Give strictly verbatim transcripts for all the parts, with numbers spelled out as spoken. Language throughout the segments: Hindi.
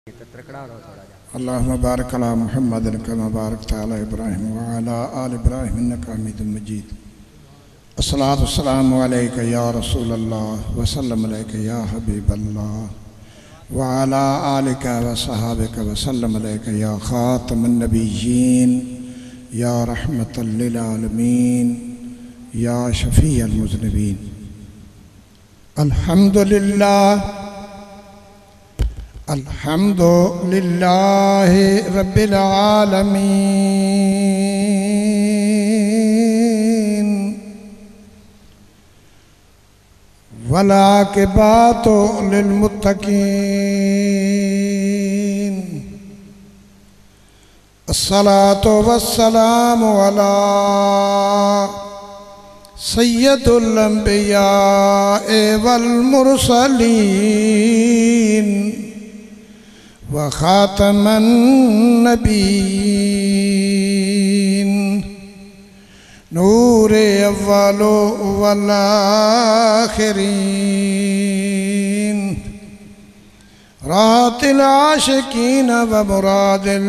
अल्लाहुम्मा बारिक अला मुहम्मदिन कमा बारकता अला इब्राहीम व अला आलि इब्राहीम इन्नका हमीदुम मजीद। अस्सलातु वस्सलामु अलैका या रसूलल्लाह व सल्लम अलैका या हबीबल्लाह व अला आलिका व सहाबिका व सल्लम अलैका या खातमुन नबिय्यीन या रहमतल लिल आलमीन या शफीअल मुज़निबीन। अल्हम्दुलिल्लाह अल्हम्दुलिल्लाहि रब्बिल आलमीन वल आक़िबतु लिल मुत्तक़ीन। अस्सलातु वस्सलामु अला सय्यदुल अंबिया वल मुरसलीन व खातमन नबीन नूरे अव्वलो वल आखिरीन राहतिल आशिकीन व मुरादिल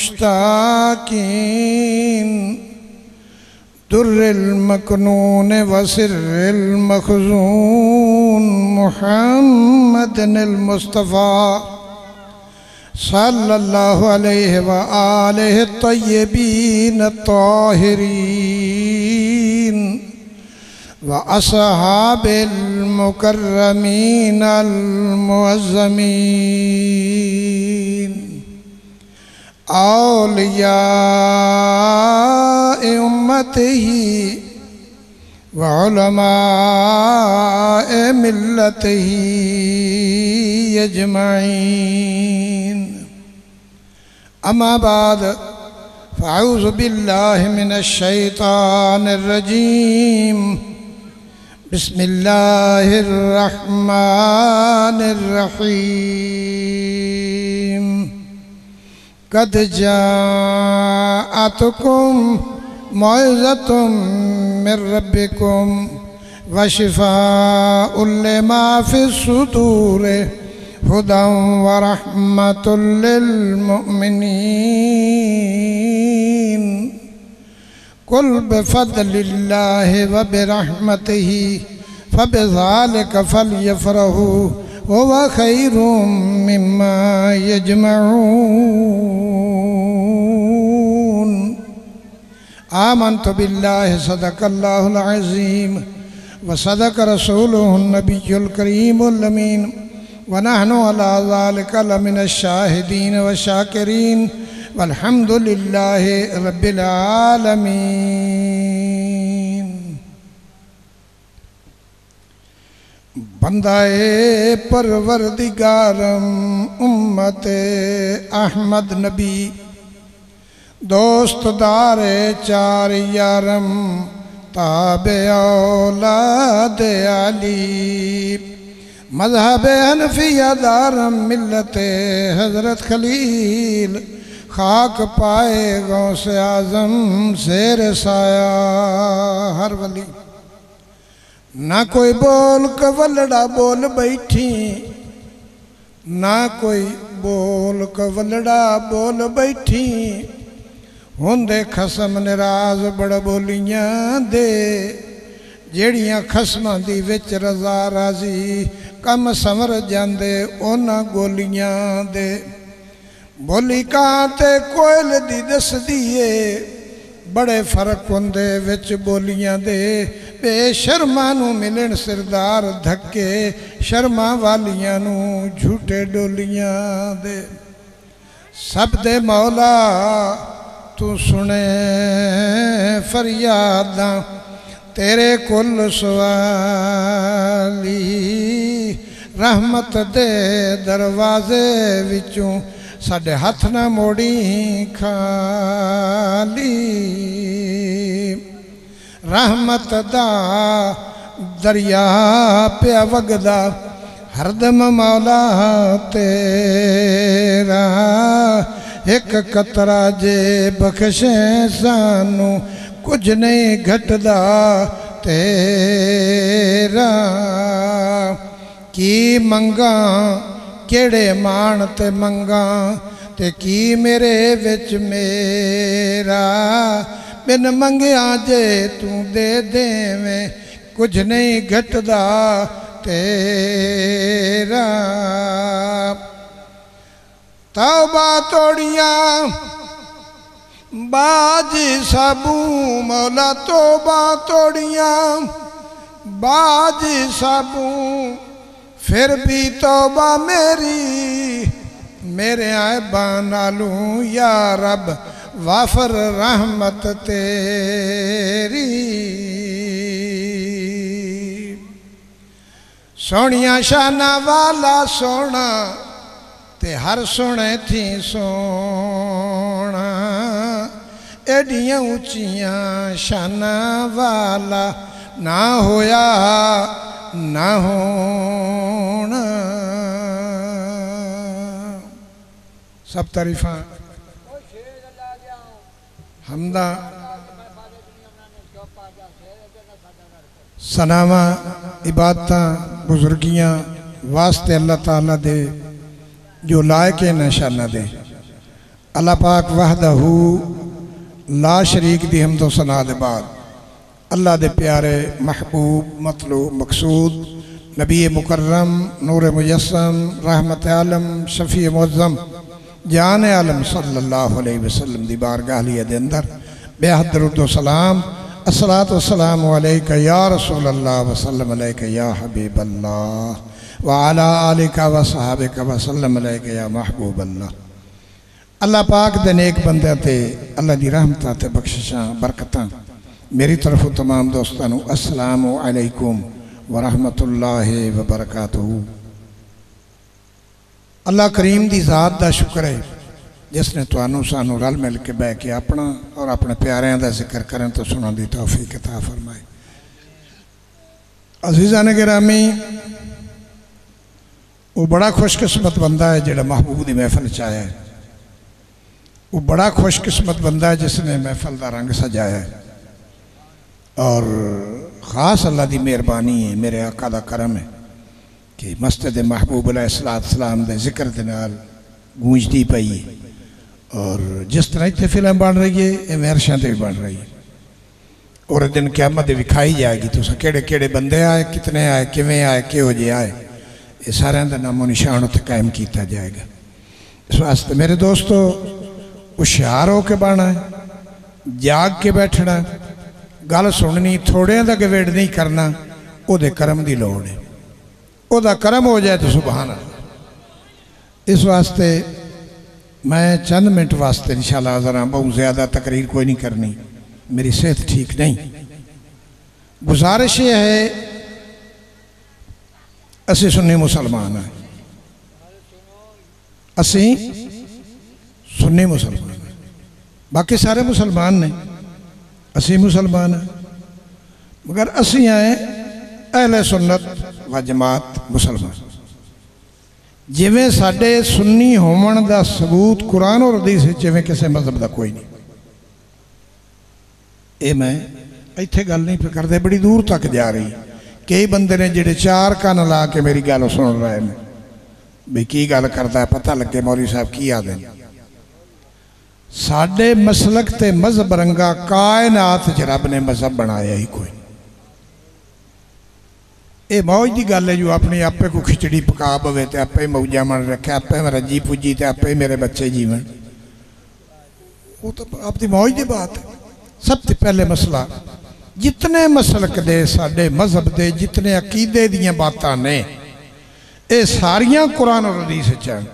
मुश्ताकीन दुर्रिल मकनून व सिर्रिल मखज़ून मुहम्मदिल मुस्तफ़ा सल्लल्लाहु अलैहि व आलिहि तय्यबीन ताहिरीन व अस्हाबिल मुकर्रमीन अल मुअज़्ज़मीन। औलियाए उम्मतिही व उलमाए मिल्लतिही अजमईन। अम्मा बाद फ़अऊज़ु बिल्लाहि मिनश शैतानिर रजीम। बिस्मिल्लाहिर रहमानिर रहीम। कद जाअतकुम मौइज़तुम मिर रब्बिकुम व शिफ़ाउल लिमा फ़िस्सुदूर हुदन व रहमतुल लिल मुमिनीन। कुल बिफ़ज़लिल्लाहि व बिरहमतिही फ़बिज़ालिका फ़लयफ़रहू हुवा खैरुम मिम्मा यजमऊन। आमन्तु बिल्लाहि सदक़ल्लाहुल अज़ीम व सदक़ रसूलुहुन नबियुल करीमुल अमीन व नहनु अला ज़ालिका लमिनश शाहिदीन व शाकिरीन वल्हम्दुलिल्लाहि रब्बिल आलमीन। बंदाए परवरदिगारम उम्मते अहमद नबी दोस्त दारे चार यारम ताबे औलाद अली मज़हब हनफिया दारम मिल्लते हज़रत खलील खाक पाए गौसे आज़म शेर साया हर वली। ना कोई बोल कवलड़ा बोल बैठी ना कोई बोल कवलड़ा बोल बैठी होंदे खसम निराज बड़ बोलियां दे जेड़ियां खसमां दी विच रज़ा राज़ी कम समर जांदे उन्हां गोलियां दे। बोली कां ते कोयल दी दसदी ए बड़े फर्क होंदे विच बोलियां दे। बेशर्मा नू मिलन सिरदार धक्के शर्मा वालियां नू झूठे डोलियां दे। सब दे मौला तू सुने फरियादां तेरे कुल सवाली रहमत दे दरवाजे विचों साडे हथ ना मोड़ी खाली। रहमत दा दरिया पिया वगदा हरदम मौला तेरा एक कतरा जे बख्शे सानू कुछ नहीं घटदा तेरा की मंगा केड़े मान ते मंगा ते की मेरे विच मेरा बिन मंगिया जे तू दे देवें कुछ नहीं घटदा तेरा। तौबा तोड़िया बाज सबू मौला तौबा तोड़िया बाज सबू फिर भी तौबा मेरी मेरे ऐबा नालू या रब वाफर रहमत तेरी। सोनिया शाना वाला सोना ते हर सोने थी सोना एडियां उचियां शाना वाला ना होया ना होना। सब तारीफा हमदा सनावा इबादत बुजुर्गियां वास्ते अल्लाह ताला दे जो लायक निशाना दे। अल्लाह पाक वहदहू ला शरीक दी हमदो सना दे बाद अल्लाह दे प्यारे महबूब मतलूब मकसूद नबी मुकर्रम नूर मुजस्सम रहमत आलम शफी मुअज़्ज़म जान आलम सल्लल्लाहु अलैहि वसल्लम दी बारगाह दे अंदर बेहद दरूद व सलाम अस्सलातु वस्सलामु अलैका या रसूल अल्लाह व सल्लम अलैका या हबीब अल्लाह व अला आलिका व सहाबिका व सल्लम अलैका या महबूब अल्लाह। अल्लाह पाक दे नेक बंदे ते अल्लाह दी रहमतां ते बख्शिशां बरकतां मेरी तरफों तमाम दोस्तां नूं अस्सलामु अलैकुम व रहमतुल्लाहि व बरकातुहू। अल्लाह करीम दी ज़ात दा शुक्र है जिसने तुहानू सानू रल मिल के बह के अपना और अपने प्यारियां दा जिक्र करन तो सुनन दी तौफीक अता फरमाए। अज़ीज़ान गिरामी वो बड़ा खुशकिस्मत बंदा है जिहड़ा महबूब दी महफिल च आया है। वो बड़ा खुशकिस्मत बंदा है जिसने महफिल का रंग सजाया है और ख़ास अल्लाह की मेहरबानी है मेरे आका का करम है कि मस्जिद महबूब अलैहिस्सलाम दे जिक्र दे नाल गूंजती पई है और जिस तरह इतने फिल्म बन रही है ये मेरशा से भी बन रही है और दिन क़यामत विखाई जाएगी। तुस केड़े केड़े बंदे आए कितने आए किवें आए किहो जे आए ये सारे का नामो निशान उत्थे कायम किया जाएगा। इस वास्ते मेरे दोस्तों होशियार होकर बहना है जाग के बैठना गल सुननी थोड़े का गवेड़ नहीं करना उहदे करम की लोड़ है उहदा करम हो जाए तो सुभान अल्लाह। इस वास्ते मैं चंद मिनट वास्ते इंशाअल्लाह ज़रा बहुत ज़्यादा तकरीर कोई नहीं करनी मेरी सेहत ठीक नहीं। गुजारिश ये है असी सुन्नी मुसलमान हैं असी सुन्नी मुसलमान हैं बाकी सारे मुसलमान ने असी मुसलमान हैं मगर असी आए अहले सुन्नत व जमात मुसलमान। जिमें साडे सुन्नी होवन दा सबूत कुरान और हदीस जिमें किसी मजहब का कोई नहीं। ये मैं इत्थे गल नहीं पे करते बड़ी दूर तक जा रही। कई बंदे ने जिहड़े चार कान ला के मेरी गल सुन रहे हैं भी की गल करता है पता लगे मौलवी साहब की आदे साडे मसलक ते मजहब रंगा कायनात च रब ने मजहब बनाया ही कोई। ये मौज की गल है जो अपनी आपे को खिचड़ी पका पवे तो आपे ही मौजा मन रखे आपे मैं रजी पुजी तो आपे ही मेरे बच्चे जीवन वो तो अपनी मौज की बात है। सब तो पहले मसला जितने मसलक दे साडे मजहब दे जितने अकीदे दियां बातां ने ये सारियां कुरान और हदीस च हैं।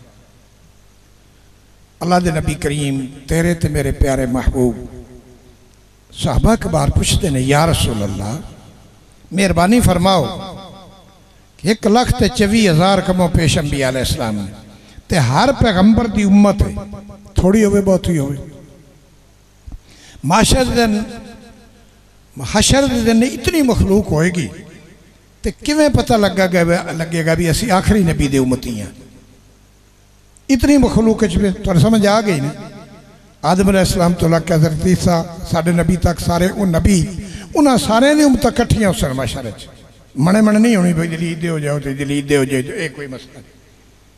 अल्लाह दे नबी करीम तेरे ते मेरे प्यारे महबूब साहबा कबार पुछते ने या रसूल अल्लाह मेहरबानी फरमाओ कि एक लख ते चौबी हज़ार कमो पेश अंबिया अलैहिस्सलाम ने ते हर पैगंबर की उम्मत है थोड़ी होवे बहुती होवे माशर दिन हशर दिन इतनी मखलूक होएगी तो किवें पता लगा लगेगा भी असी आखिरी नबी दे उम्मती हैं। इतनी मखलूक तुहानू समझ आ गई ना आदम अलैहिस्सलाम तो लग के हज़रत ईसा साडे नबी तक सारे वो नबी उन्होंने सारे दी उम्मत कट्ठियां उस माशर च मने मन नहीं होनी भाई जलीद दे हो जाओ तो जलीद दे हो जाए ये कोई मसला नहीं।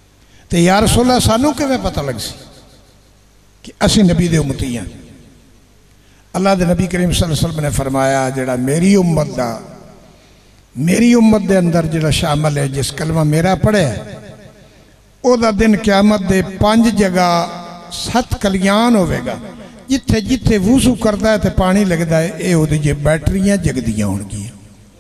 तो या रसूल अल्लाह सानू किवें पता लग सी कि असी नबी दे उम्मती हैं। अल्लाह दे नबी करीम सल्लल्लाहु अलैहि वसल्लम ने फरमाया जिहड़ा मेरी उम्मत दा मेरी उम्मत दे अंदर जिहड़ा शामिल है जिस कलमा मेरा पढ़िया ओदा दिन क़यामत दे पांच जगह सत कल्याण होवेगा। जिथे जिथे वुजू करता है तो पानी लगता है ये उहदी जे बैटरियां जगदियां होणगियां,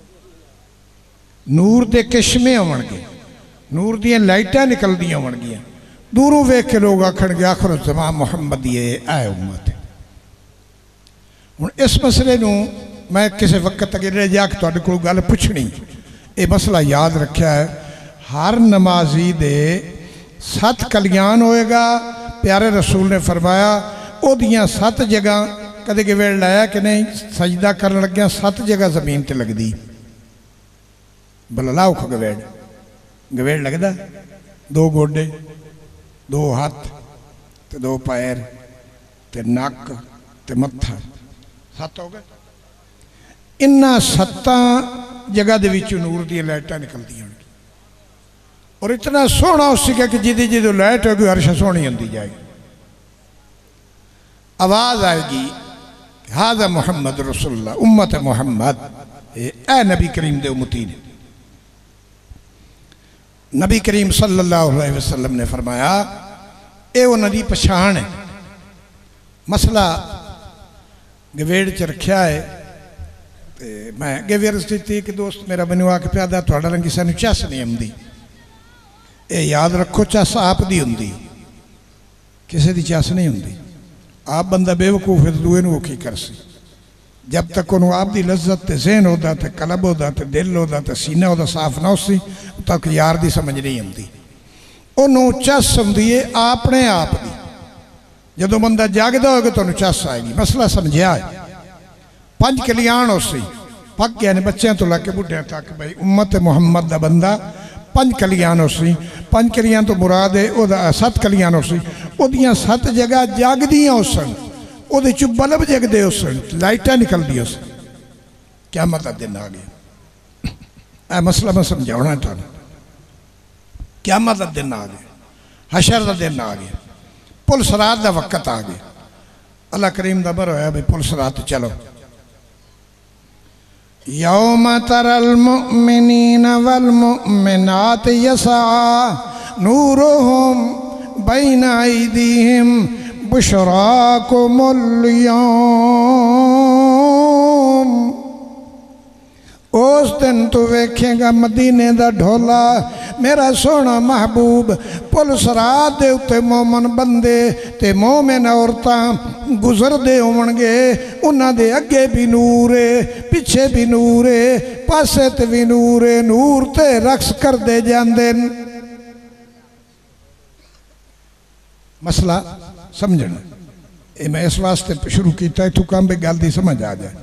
नूर दे किश्मे होणगे, नूर दियां लाइटां निकलदियां होणगियां। दूरों वेख के लोग आखणगे आखिर ज़मान मुहम्मद ये ऐ उम्मत है। हुण इस मसले नूं मैं किसी वक्त अगे जाके तुहाडे कोल गल पुछणी, ये मसला याद रखिया है। हर नमाजी दे सत कल्याण होएगा। प्यारे रसूल ने फरमाया ओदियां सत जगह कदे गवेड़ लाया कि नहीं, सजदा करन लग्या सत जगह जमीन ते लगदी। भला लाओ ख गवेड़ गवेड़ लगदा, दो गोडे, दो हाथ ते दो पैर ते नक ते मत्था, सत हो गए। इन्ना सत्तां जगह दे विचों नूर दी लाइटां निकलदियां और इतना सोहना उसीगा कि जिदी जिदों लाइट होगी हर्ष सोहनी होंदी जाएगी। आवाज़ आएगी हाज़ा मुहम्मद रसूलुल्लाह उम्मत मुहम्मद, ए नबी करीम दे उम्मती ने। नबी करीम सल्लल्लाहु अलैहि वसल्लम ने फरमाया ये उन्होंने पछाण है। मसला गवेड़ च रखा है तो मैं अगे भी अर्ज की कि दोस्त मेरा मैनू आके प्यादा थोड़ा रंगी सानू चस नहीं आती। ये याद रखो चस आप दी हुंदी, किसी की चस नहीं हुंदी। आप बंदा बेवकूफ है तो दूए नूं की कर सी। जब तक उन्होंने आप दी लज्जत ते ज़हन होता ते कलब होता ते दिल होता ते सीना होता साफ ना उसी तक यार दी समझ नहीं आती। उन्होंने चस आती है अपने आप की। जदों बंदा जागदा होगा तो चस आएगी। मसला समझिया है। पंज कल्याण उसी पक गया ने बच्चों तो लैके बुढ़िया तक भाई उम्मत मुहम्मद का बंदा पंज कल्याण उसी। पंज कल्याण तो मुराद है ओदा सत कल्याण उसी ओदियां सत जगह जागदियां उसन, ओदे चु बल्ब जगदे उसन, लाइटां निकलदियां उसन। क़यामत दा दिन आ गया। ऐ मसला मैं समझाना तुहानू। क़यामत दा दिन आ गया, हशर दा दिन आ गया, पुल सरात दा वक़्त आ गया। अल्लाह करीम दा अमर होया भाई पुल सरात चलो। यौम तरल मुमिनीन वल मुमिनात यसा नूरुहुम बैना ऐदीहिम बुशराकुमुल यौम। उस दिन तू वेखेगा मदीने दा ढोला मेरा सोहना महबूब पुल सरात दे उत्ते मोमन बंदे ते मोमिन औरतां गुजरदे होवणगे। उन्हां दे अगे भी नूर है, पिछे भी नूर है, पासे ते भी नूर है। नूर ते रक्स करदे जांदे। मसला समझना ये मैं इस वास्ते शुरू किया इतों काम भी गल दी समझ आ जाए।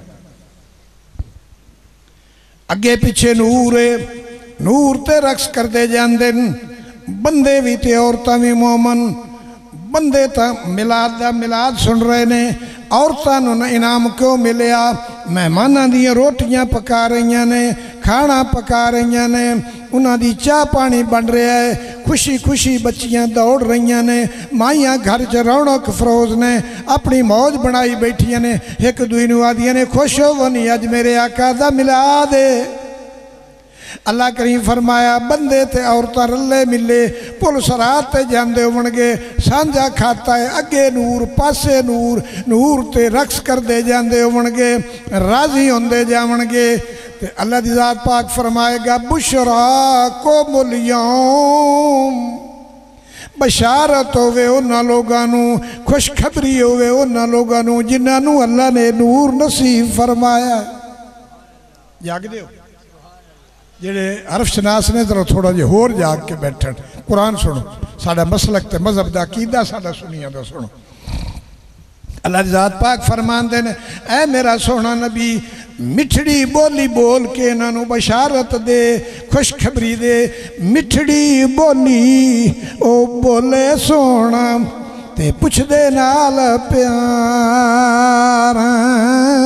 अगे पिछे नूर है, नूर ते रक्स करते जाते बंदे भी ते औरतां भी मोमन। बंदे तो मिलाद दा मिलाद सुन रहे ने, औरतां नूं इनाम क्यों मिलिया? मेहमानां दी रोटियां पका रही ने, खाना पका रही ने, उन्हां दी चाह पानी बन रहा है। खुशी खुशी बच्चियां दौड़ रही ने, माइयां घर च रौनक फरोज ने, अपनी मौज बनाई बैठिया ने। एक दूई नूं आदियां ने खुश होवो नी अज मेरे आका दा मिलाद है। अल्लाह करीम फरमाया बंदे ते औरतां रले मिले पुल सरात ते जांदे होवणगे। सांझा खाता है, अगे नूर पासे नूर, नूर ते रक्स करते जांदे होवणगे, राजी होंदे जावणगे। ते अल्लाह दी ज़ात पाक फरमाएगा बुशराकुमुल यौम, बशारत होवे उन्हां लोगां नूं, खुशखबरी होवे उन्हां लोगां नूं जिन्हां नूं अल्लाह ने नूर नसीब फरमाया। जागदे हो जेड़े हरफ शनास ने जरा थोड़ा जिहा होर जाग के बैठन। कुरान सुनो, साडा मसलक ते मजहब दा अकीदा साडा सुनिया दा सुनो। अल्लाह दी ज़ात पाक फरमांदे ने ऐ मेरा सोहना नबी मिठड़ी बोली बोल के इन्हां नूं बशारत दे, खुशखबरी दे। मिठड़ी बोली ओ बोले सोहना ते पुछदे नाल प्यार।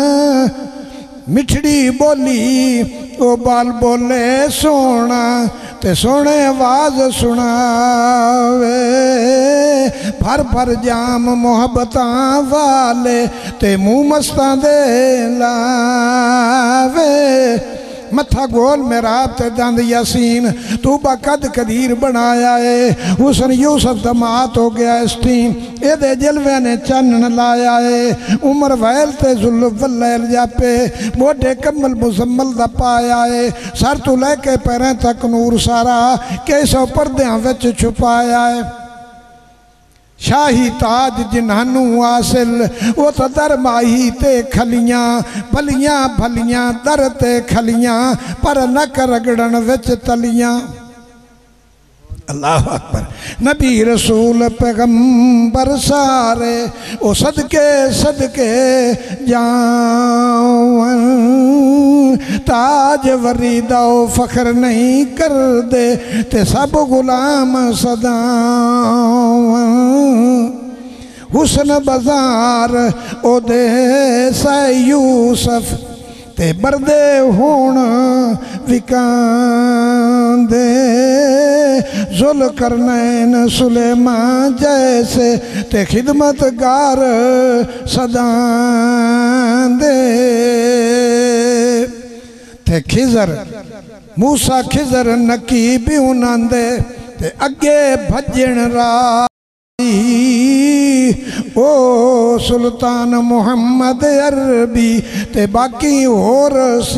मिठड़ी बोली ओ बाल बोले सोना ते सोने आवाज सुनावे भर भर जाम मोहब्बतां वाले ते मुँह मस्तां दे लावे मथा गोल मेराब ते दंद यासीन तू बकद कदीर बनाया है हुसन यूसुफ दमात हो गया स्टीन एदे जलवे ने चन्न लाया है उमर वैल ते जुल्फ वल्लैल जापे मोटे कमल मुजम्मल दा पाया है सर तू लैके पैरें तक नूर सारा कैसो पर्दियां विच छुपाया है शाही ताज जिन्हानू हासिल वो तो दर माही ते खलियां भलियां भलियां दर ते खलियां पर नक रगड़न विच तलियां। अल्लाह अकबर। नबी रसूल पैगंबर सारे ओ सदके सदके जावन ताज वरीदा ओ फख्र नहीं कर दे ते सब गुलाम सदावन हुस्न बाजार ओ दे सा यूसुफ ते बरदे होण विकांदे जुल करनैन सुलेमान जैसे ते खिदमतगार सदांदे ते खिजर मूसा खिजर नकी भी उनांदे ते अगे भजन राई ओ सुल्तान मुहम्मद अरबी ते बाकी होर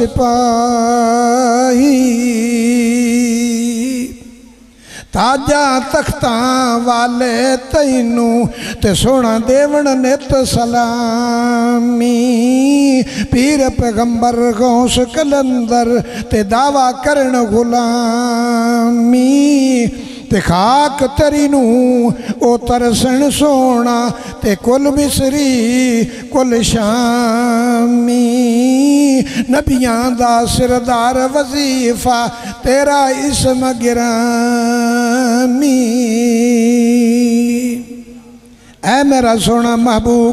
सिपाही ताजा तख्ता वाले तैनू ते सोना देवण नित सलामी पीर पैगंबर गौस कलंदर ते दावा करन गुलामी ते खाक तरीनू ओ तरसन सोना ते कुल मिसरी कुल शामी नबियां दा सिरदार वजीफा तेरा इसम गिरामी। ऐ मेरा सोना महबूब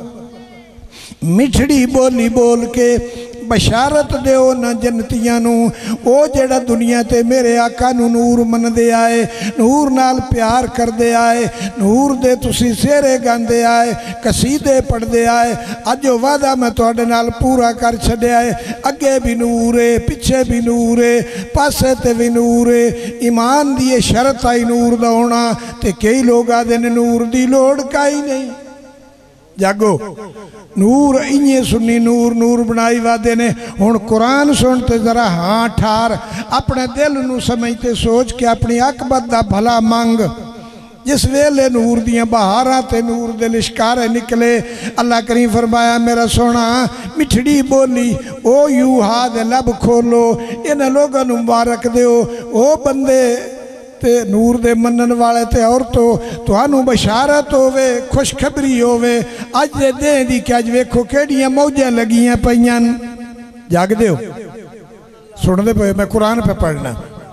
मिठड़ी बोली बोल के बशारत दो न जन्नतियां नू ओ जेड़ा दुनिया ते मेरे आका नू नूर मनदे आए नूर नाल प्यार करदे आए नूर दे तुसी सेहरे गांदे आए कसीदे पढ़दे आए अज ओ वादा मैं तुहाडे नाल पूरा कर छड्या है अगे भी नूर है पिछे भी नूर है पासे ते भी नूर है ईमान दी शरत आई नूर दा होना ते कई लोग आदे ने नूर दी लोड़ काई नहीं जागो नूर इन्ने सुन्नी नूर नूर बनाई वादे ने हुण कुरान सुनते जरा हाँ ठार अपने दिल नू समझते सोच के अपनी अकबत दा भला मंग जिस वेले नूर दियां बहारां ते नूर दे लिशकारे निकले अल्लाह करीम फरमाया मेरा सोना मिठड़ी बोली ओ यू हा दे लब खोलो इन्हां लोगां नू मुबारक दिओ ओ बंदे ते नूर दे मनन वाले ते औरतों तुहानू बशारत होवे खुशखबरी होवे अज दे दिन दी कि अज वेखो केड़ियां मौजां लगियां पईयां जागदे हो सुनदे पे मैं कुरान पे पढ़ना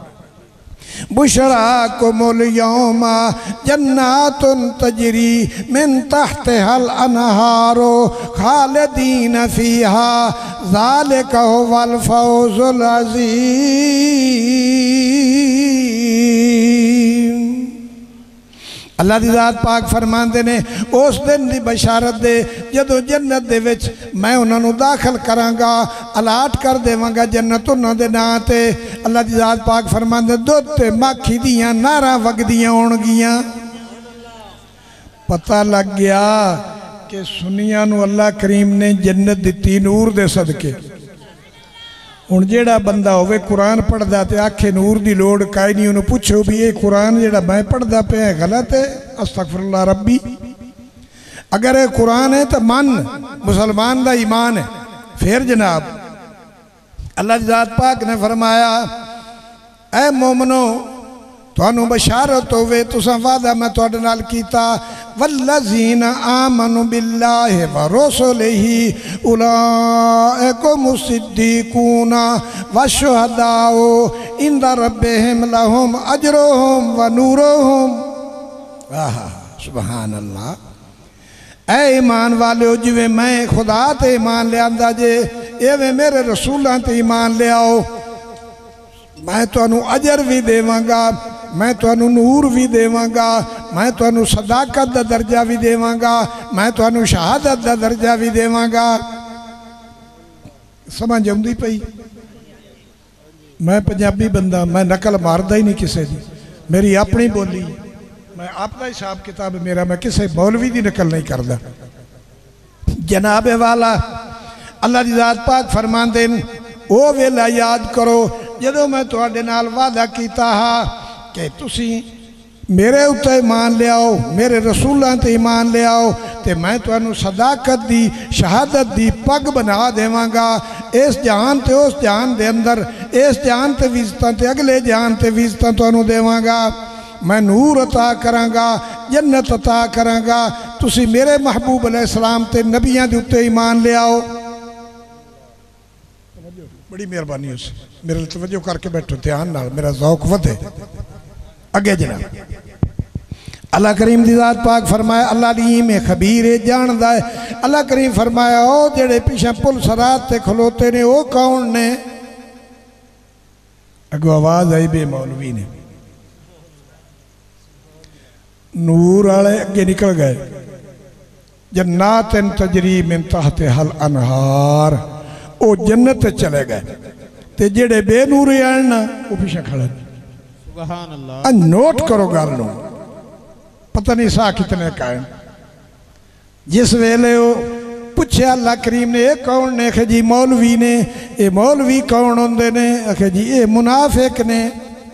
बुशरा कुमुल यौमा जन्नातुन तजरी मिन तहतिहल अनहारो खालिदीन फीहा ज़ालिका हुवल फौजुल अज़ीम। अल्लाह दी ज़ात पाक फरमांदे ने उस दिन की बशारत दे जदों जन्नत दे विच मैं उन्होंने दाखिल करांगा अलाट कर देवांगा जन्नत उन्होंने दे नां ते अल्लाह दी ज़ात पाक फरमांदे दुध ते माखी दियां नारां वगदियां होणगियां। पता लग गया कि सुनियां नूं अल्लाह करीम ने जन्नत दिती नूर दे सदके। हुण जेड़ा बंदा होवे कुरान पढ़दा ते आखे नूर दी लोड़ काई नहीं उन्होंने पुछो भी ये कुरान जेड़ा मैं पढ़दा पे गलत है अस्तगफिरुल्लाह रब्बी। अगर ये कुरान है तो मन मुसलमान दा ईमान है फिर जनाब अल्लाह दी ज़ात पाक ने फरमाया ऐ मोमनो तुहानू बशारत होवे तुसां वादा मैं तुहाडे नाल कीता वल्लज़ीना आमनु बिल्लाहि व रसूलिही उलाइकुम सिद्दीकूना व शुहदाओ इंदा रब्बिहिम लहुम अजरुहुम व नूरुहुम। आहा सुभान अल्लाह। ऐ ईमान वाले जिवें मैं खुदा ते ईमान लियांदा जे एवें मेरे रसूलां ते ईमान लियाओ। मैं तुहानू अजर भी देवांगा, मैं तुहानू नूर भी देवांगा, मैं तुहानू सदाकत का दर्जा भी देवांगा, मैं तुहानू शहादत का दर्जा भी देवांगा। समझ आउंदी पई? मैं पंजाबी बंदा, मैं नकल मारदा ही नहीं किसी की, मेरी अपनी बोली, मैं अपना हिसाब किताब मेरा, मैं किसी मौलवी की नकल नहीं करता। जनाबे वाला अल्लाह की ज़ात पाक फरमांदे न, ओ वेला याद करो जदों मैं तुहाडे नाल वादा कीता हा कि तुसी मेरे उत्ते ईमान लियाओ, मेरे रसूलों ते ईमान लियाओ, तो मैं तुहानू सदाकत दी शहादत दी पग बना देवांगा। इस जहान ते उस जहान दे अंदर, इस जहान ते भी इज़्ज़तां ते अगले जहान ते भी इज़्ज़तां तुहानू देवांगा। मैं नूर अता करांगा, जन्नत अता करांगा, तुसी मेरे महबूब अलैहिस्सलाम ते नबियां दे उत्ते ईमान लियाओ। बड़ी मेहरबानी उस मेरे तवज्जो करके बैठो ध्यान नाल, मेरा ज़ौक वधे। अगे जनाब अल्लाह करीम दी ज़ात पाक फरमाया, अल्लाह अलीम है खबीर है जानदा है। अल्लाह करीम फरमाया, ओ जेड़े पीछे पुल सरात ते खलोते ने ओ कौन ने? अगो आवाज आई बे मौलवी ने, नूर वाले अगे निकल गए। जन्नातिन तजरी मिन तहते हल अनहार, ओ जन्नत चले गए, ते जेड़े बेनूर आन ना वो पीछे खड़े। सुभान अल्लाह। नोट करो गल नूं, पता नहीं सा कितने कायम। जिस वेले वो पूछे अल्लाह करीम ने ये कौन ने, आखे जी मौलवी ने। ये मौलवी कौन होंदे ने? आखे जी ये मुनाफिक ने,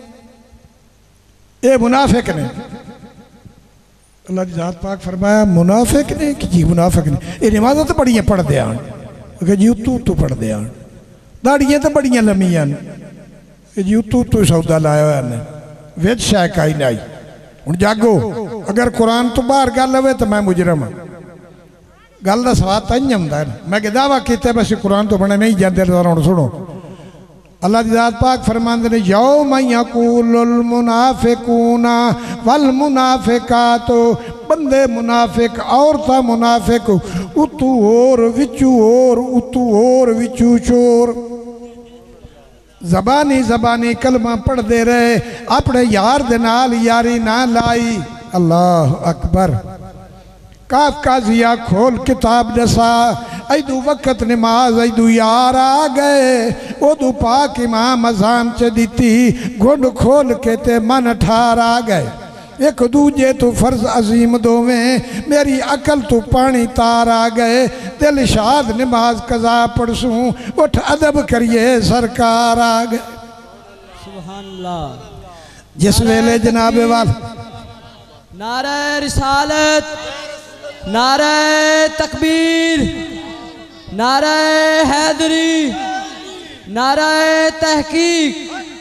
ये मुनाफिक ने। अल्लाह की ज़ात पाक फरमाया मुनाफिक ने कि जी मुनाफिक ने। ये नमाज़ां तो बड़ियां पढ़दे आन, आखे जी उतू उतू पढ़दे आन, दाड़ियां तो बड़ियां लम्मियां ने, जी उतू उतू सौदा लाया हुआ ने, विच शै काई नहीं आई। हुण जागो, अगर कुरान तो बाहर गल होवे तो मैं मुजरम हाँ। गल का स्वाद तो ही आउंदा है। मैं कि दावा किया बस कुरान तो बने नहीं जाते। हुण सुनो, अल्लाह की ज़ात पाक फरमांदे ने, यौम यक़ूलुल मुनाफिकूना वल मुनाफिकातु, बंदे मुनाफिक औरतां मुनाफिक, उतू और विचू और, उतू और विचू चोर। जबानी जबानी कलमा पढ़ते रहे, अपने यार दे नाल यारी ना लाई। अल्लाह अकबर। काफ काजिया खोल किताब दसा, ऐदू वक्त नमाज ऐदू यार आ गए, उदू पाक इमाम अजान च दिती, घुंड खोल के ते मन ठार आ गए। एक दूजे तू फर्ज अजीम दोवें, मेरी अकल तू पानी तार आ गए। दिल शाद नमाज कज़ा पढ़सूं, उठ अदब करिए सरकार आ गए। सुभान अल्लाह। जिस वेले जनाबे वाल नारे रिसालत, नारे तकबीर, नारे हैदरी, नारे तहकीक,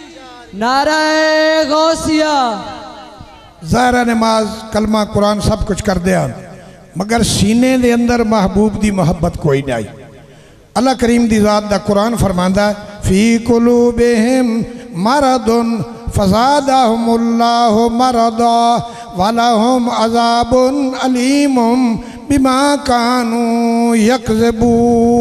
नारे गौसिया। ज़ाहिर नमाज कलमा कुरान सब कुछ कर दिया, मगर सीने दे अंदर महबूब दी मोहब्बत कोई नहीं आई। अल्लाह करीम दी ज़ात दा कुरान फरमांदा, फी कुलूबिहिम मरदुन फज़ादहुमुल्लाहु मरदा वलहुम अज़ाबुन अलीमुम बिमा कानू यकज़बून।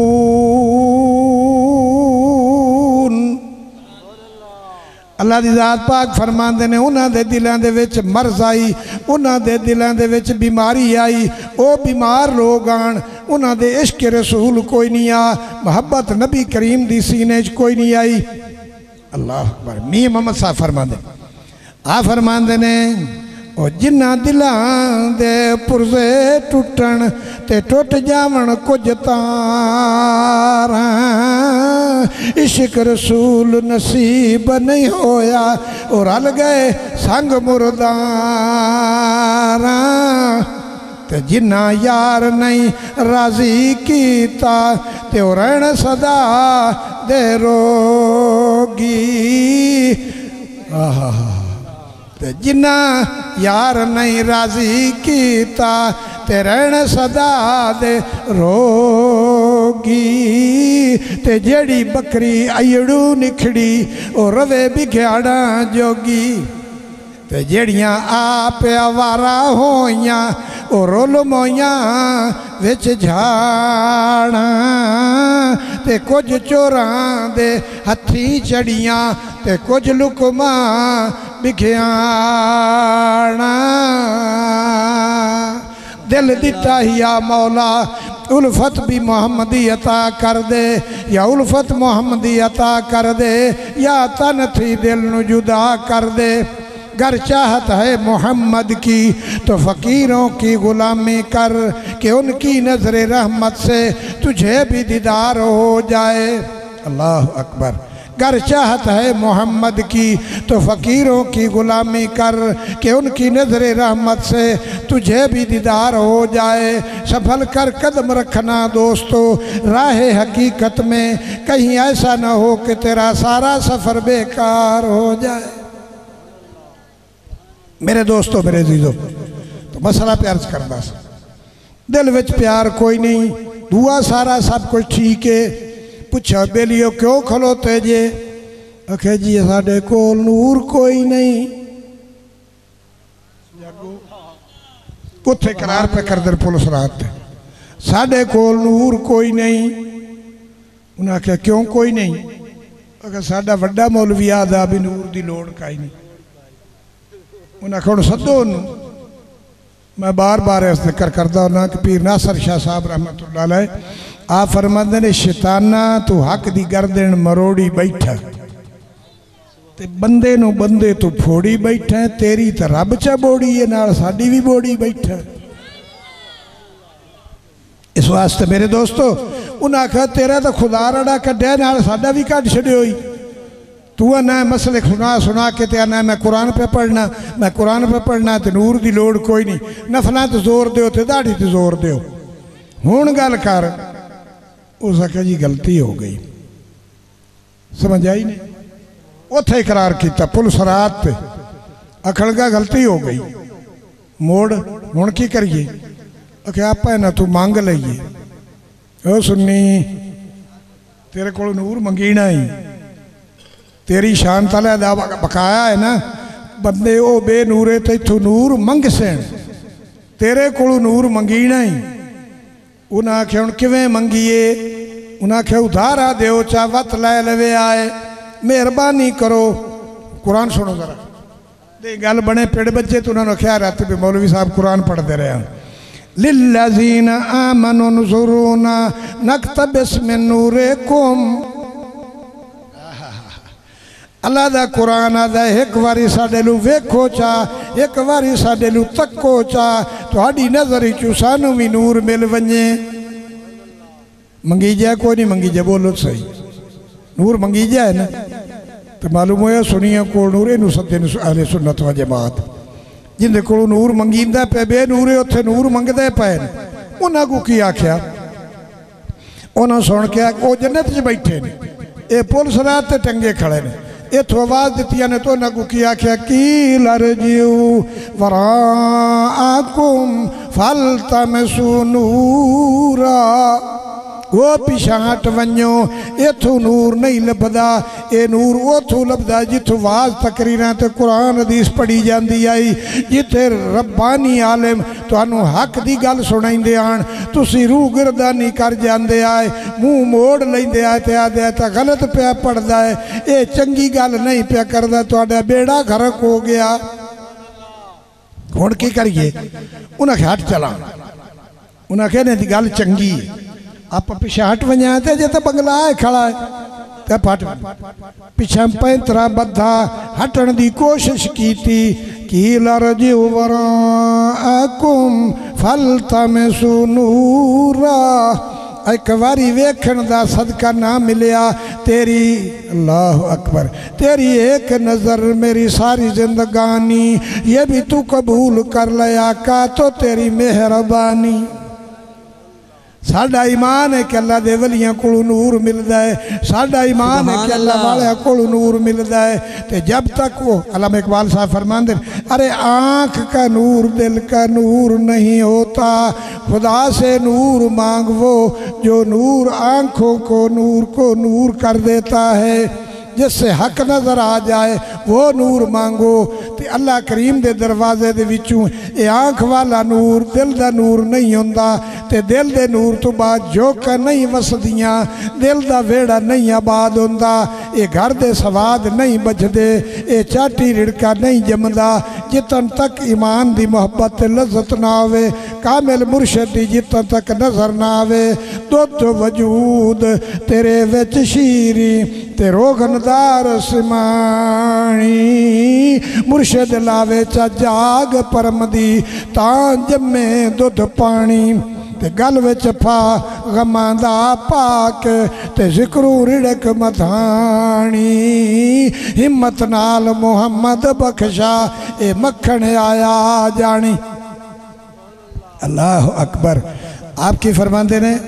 अल्लाह की ज़ात पाक फरमांदे ने, उन्हां दे दिलां दे विच मर्ज़ आई, उन्हां दे दिलां दे विच बीमारी आई। वो बीमार लोग आन, उन्हां दे इश्क रसूल कोई नहीं आ, मोहब्बत नबी करीम दी सीने च कोई नहीं आई। अल्लाह अकबर। मी मोहम्मद साहब फरमांदे आ फरमांदे ने, ओ जिन्ना दिलां दे पुरजे टुटण ते टुट जावण कुछ तारा, इश्क रसूल नसीब नहीं होया, और रल गए संग मुरदारा। ते जिन्ना यार नहीं राजी कीता, ते ओ रहन सदा दे रोगी। आहा, ते जिन्ना यार नहीं राजी कीता, ते रहन सदा दे रोगी। ते जेड़ी बकरी अयड़ू निखड़ी, ओ रवे बिघाड़ा जोगी। ते जेड़ियां आप आवारा होइयां ओ रोल मोइयां विच झाड़ा ते कुछ चोरां दे हथी चढ़ियां ते कुछ लुकमा बिखियाना दिल दिता ही या मौला उल्फत भी मोहम्मदी अता कर दे या उल्फत मोहम्मदी अता कर दे या तन थी दिल नु जुदा कर दे। गर चाहत है मोहम्मद की तो फ़कीरों की ग़ुलामी कर कि उनकी नज़र रहमत से तुझे भी दीदार हो जाए। अल्लाह अकबर। गर चाहत है मोहम्मद की तो फ़कीरों की ग़ुलामी कर कि उनकी नज़र रहमत से तुझे भी दीदार हो जाए। सफल कर कदम रखना दोस्तों राह हकीकत में, कहीं ऐसा न हो कि तेरा सारा सफ़र बेकार हो जाए। मेरे दोस्तों मेरे जीजो तो मसला प्यार करना सा दिल विच प्यार कोई नहीं, दुआ सारा सब कुछ ठीक है। पूछा बेलियो क्यों खलोते जे? आखे जी साडे कोल नूर कोई नहीं। उत्थे करार पे कर दे पुलिस रात साडे कोल नूर कोई नहीं। उन्हें आख्या क्यों कोई नहीं? आखे साडा वड्डा मौलवी आदा भी नूर की लोड़ काई नहीं। उन्हें आखा सदो उन्होंने। मैं बार बार इस जिक्र करता हूँ कि पीर नासर शाह साहब रहमतुल्लाह अलैह आ फरमाते ने शैताना तू हक दी गर्दन मरोड़ी बैठा ते बंदे नू बंदे तू फोड़ी बैठा, तेरी तो रब चा बोड़ी है नाल साडी भी बोड़ी बैठा। इस वास्ते मेरे दोस्तों उन्हें आखा तेरा तो खुदा रड़ा कड्या नाल साडा भी कट छड्यो ही। तू ना मसले सुना सुना के ते ना मैं कुरान पे पढ़ना मैं कुरान पे पढ़ना तो नूर की लोड़ कोई नहीं। नफलों तो जोर दो तो दाढ़ी तो जोर दो। हुण गल कर उस आख्या जी गलती हो गई। समझ आई नहीं? उथे इकरार किया पुलिस रात पे अखड़गा गलती हो गई मोड़ हुण की करिए? आख्या आप ना तू मंग लीए। ओ सुन्नी तेरे को नूर मंगीना ही तेरी शान तला दा बकाया है ना। बंदे ओ बेनूरे ते इथों नूर मंग सैन तेरे को नूर मंगीना ही। उन्हें आख्या हुण किवें मंगीए? उन्हें आख्या उधारा दो चा वत लै लवे आए मेहरबानी करो। कुरान सुनो जरा दे गल बने पेड़ बच्चे तो उन्होंने आख्या रात भी मौलवी साहब कुरान पढ़ते रहे लिल्लज़ीना आमनू नुज़ुरूना नक्तबिस मिन नूरिकुम। अल्लाह दा कुरान आदा एक बारी साडे लू वेखो चा एक बारी साडे लू तक्को चा तुहाडी नज़र चू सानू भी नूर मिल वने। मंगी जाए कोई नहीं मंगी जाए बोलो सही नूर मंगी जाए ना तो मालूम होया सुनिया को नूर इनू सदे अहले सुन्नत व जमात जिंदे को नूर मंगींदा पे बेनूरे उत्थे नूर मंगदे पे उन्हां को की आख्या? उन्हां सुन के ओ जन्नत च बैठे ने ये पुलिस रात ते टंगे खड़े ने। इथों आवाज दी ने तो उन्होंने की आख्या की लरजिऊ वराकुम फलतमसू नूरा। वो पिछा हट वनो इथों नूर नहीं लभदा। ये नूर उथों लभदा जिथों वाज तकरीरां ते कुरान हदीस पढ़ी जाती आई जिथे रब्बानी आलिम तुहानू हक दी गल सुणाइंदे आन तुसी रूह गिरदानी कर जाते आए मूँह मोड़ लेंदे आए ते आदे तो गलत पिया पढ़दा है ये चंगी गल नहीं पिया करदा तुहाडा बेड़ा गर्क हो गया। हुण की करिए? उन्हें हट चला। उन्हें आख्या दी गल चंगी आप पिछा हट वजा तो जे तो बंगला है खड़ा है तो हट पिछा पैंतरा बद्धा हटन की कोशिश की की लरजिऊ वराकुम फलतमसू नूरा। एक बारी वेखण दा सदका ना मिलिया तेरी अल्लाह अकबर तेरी एक नज़र मेरी सारी जिंदगानी ये भी तू कबूल कर लिया का तो तेरी मेहरबानी। साडा ईमान है कि अल्लाह दे वलियां को नूर मिलता है। साडा ईमान है कि अल्लाह वाले को नूर मिलता है। तो जब तक वो अल्लामा इकबाल साहब फरमाते अरे आँख का नूर दिल का नूर नहीं होता खुदा से नूर मांग वो जो नूर आँखों को नूर को नूर कर देता है। जिससे हक नज़र आ जाए वो नूर मांगो। तो अल्लाह करीम दे दरवाजे दे विचों ये आँख वाला नूर दिल दा नूर नहीं होंदा। ते दिल दे नूर तो बाद जोक नहीं वसदियाँ, दिल दा वेड़ा नहीं आबाद होंदा, ये घर दे सवाद नहीं बजदे, ये चाटी रिड़का नहीं जमदा जितन तक ईमान दी मोहब्बत लज़्ज़त ना आवे, कामिल मुर्शिद दी जितन तक नज़र ना आवे। दुध वजूद तेरे विच शीरी ते रोगनदार सिमाणी, मुर्शिद लावे चा जाग परमदी तां जम्मे दुध पानी। ते गल विच फा गमां दा पाक ते जिक्रू रिड़क मधानी, हिम्मत नाल मुहम्मद बख्शा ए मक्खन आया जानी। अल्लाह अकबर। आप की फरमाते ने?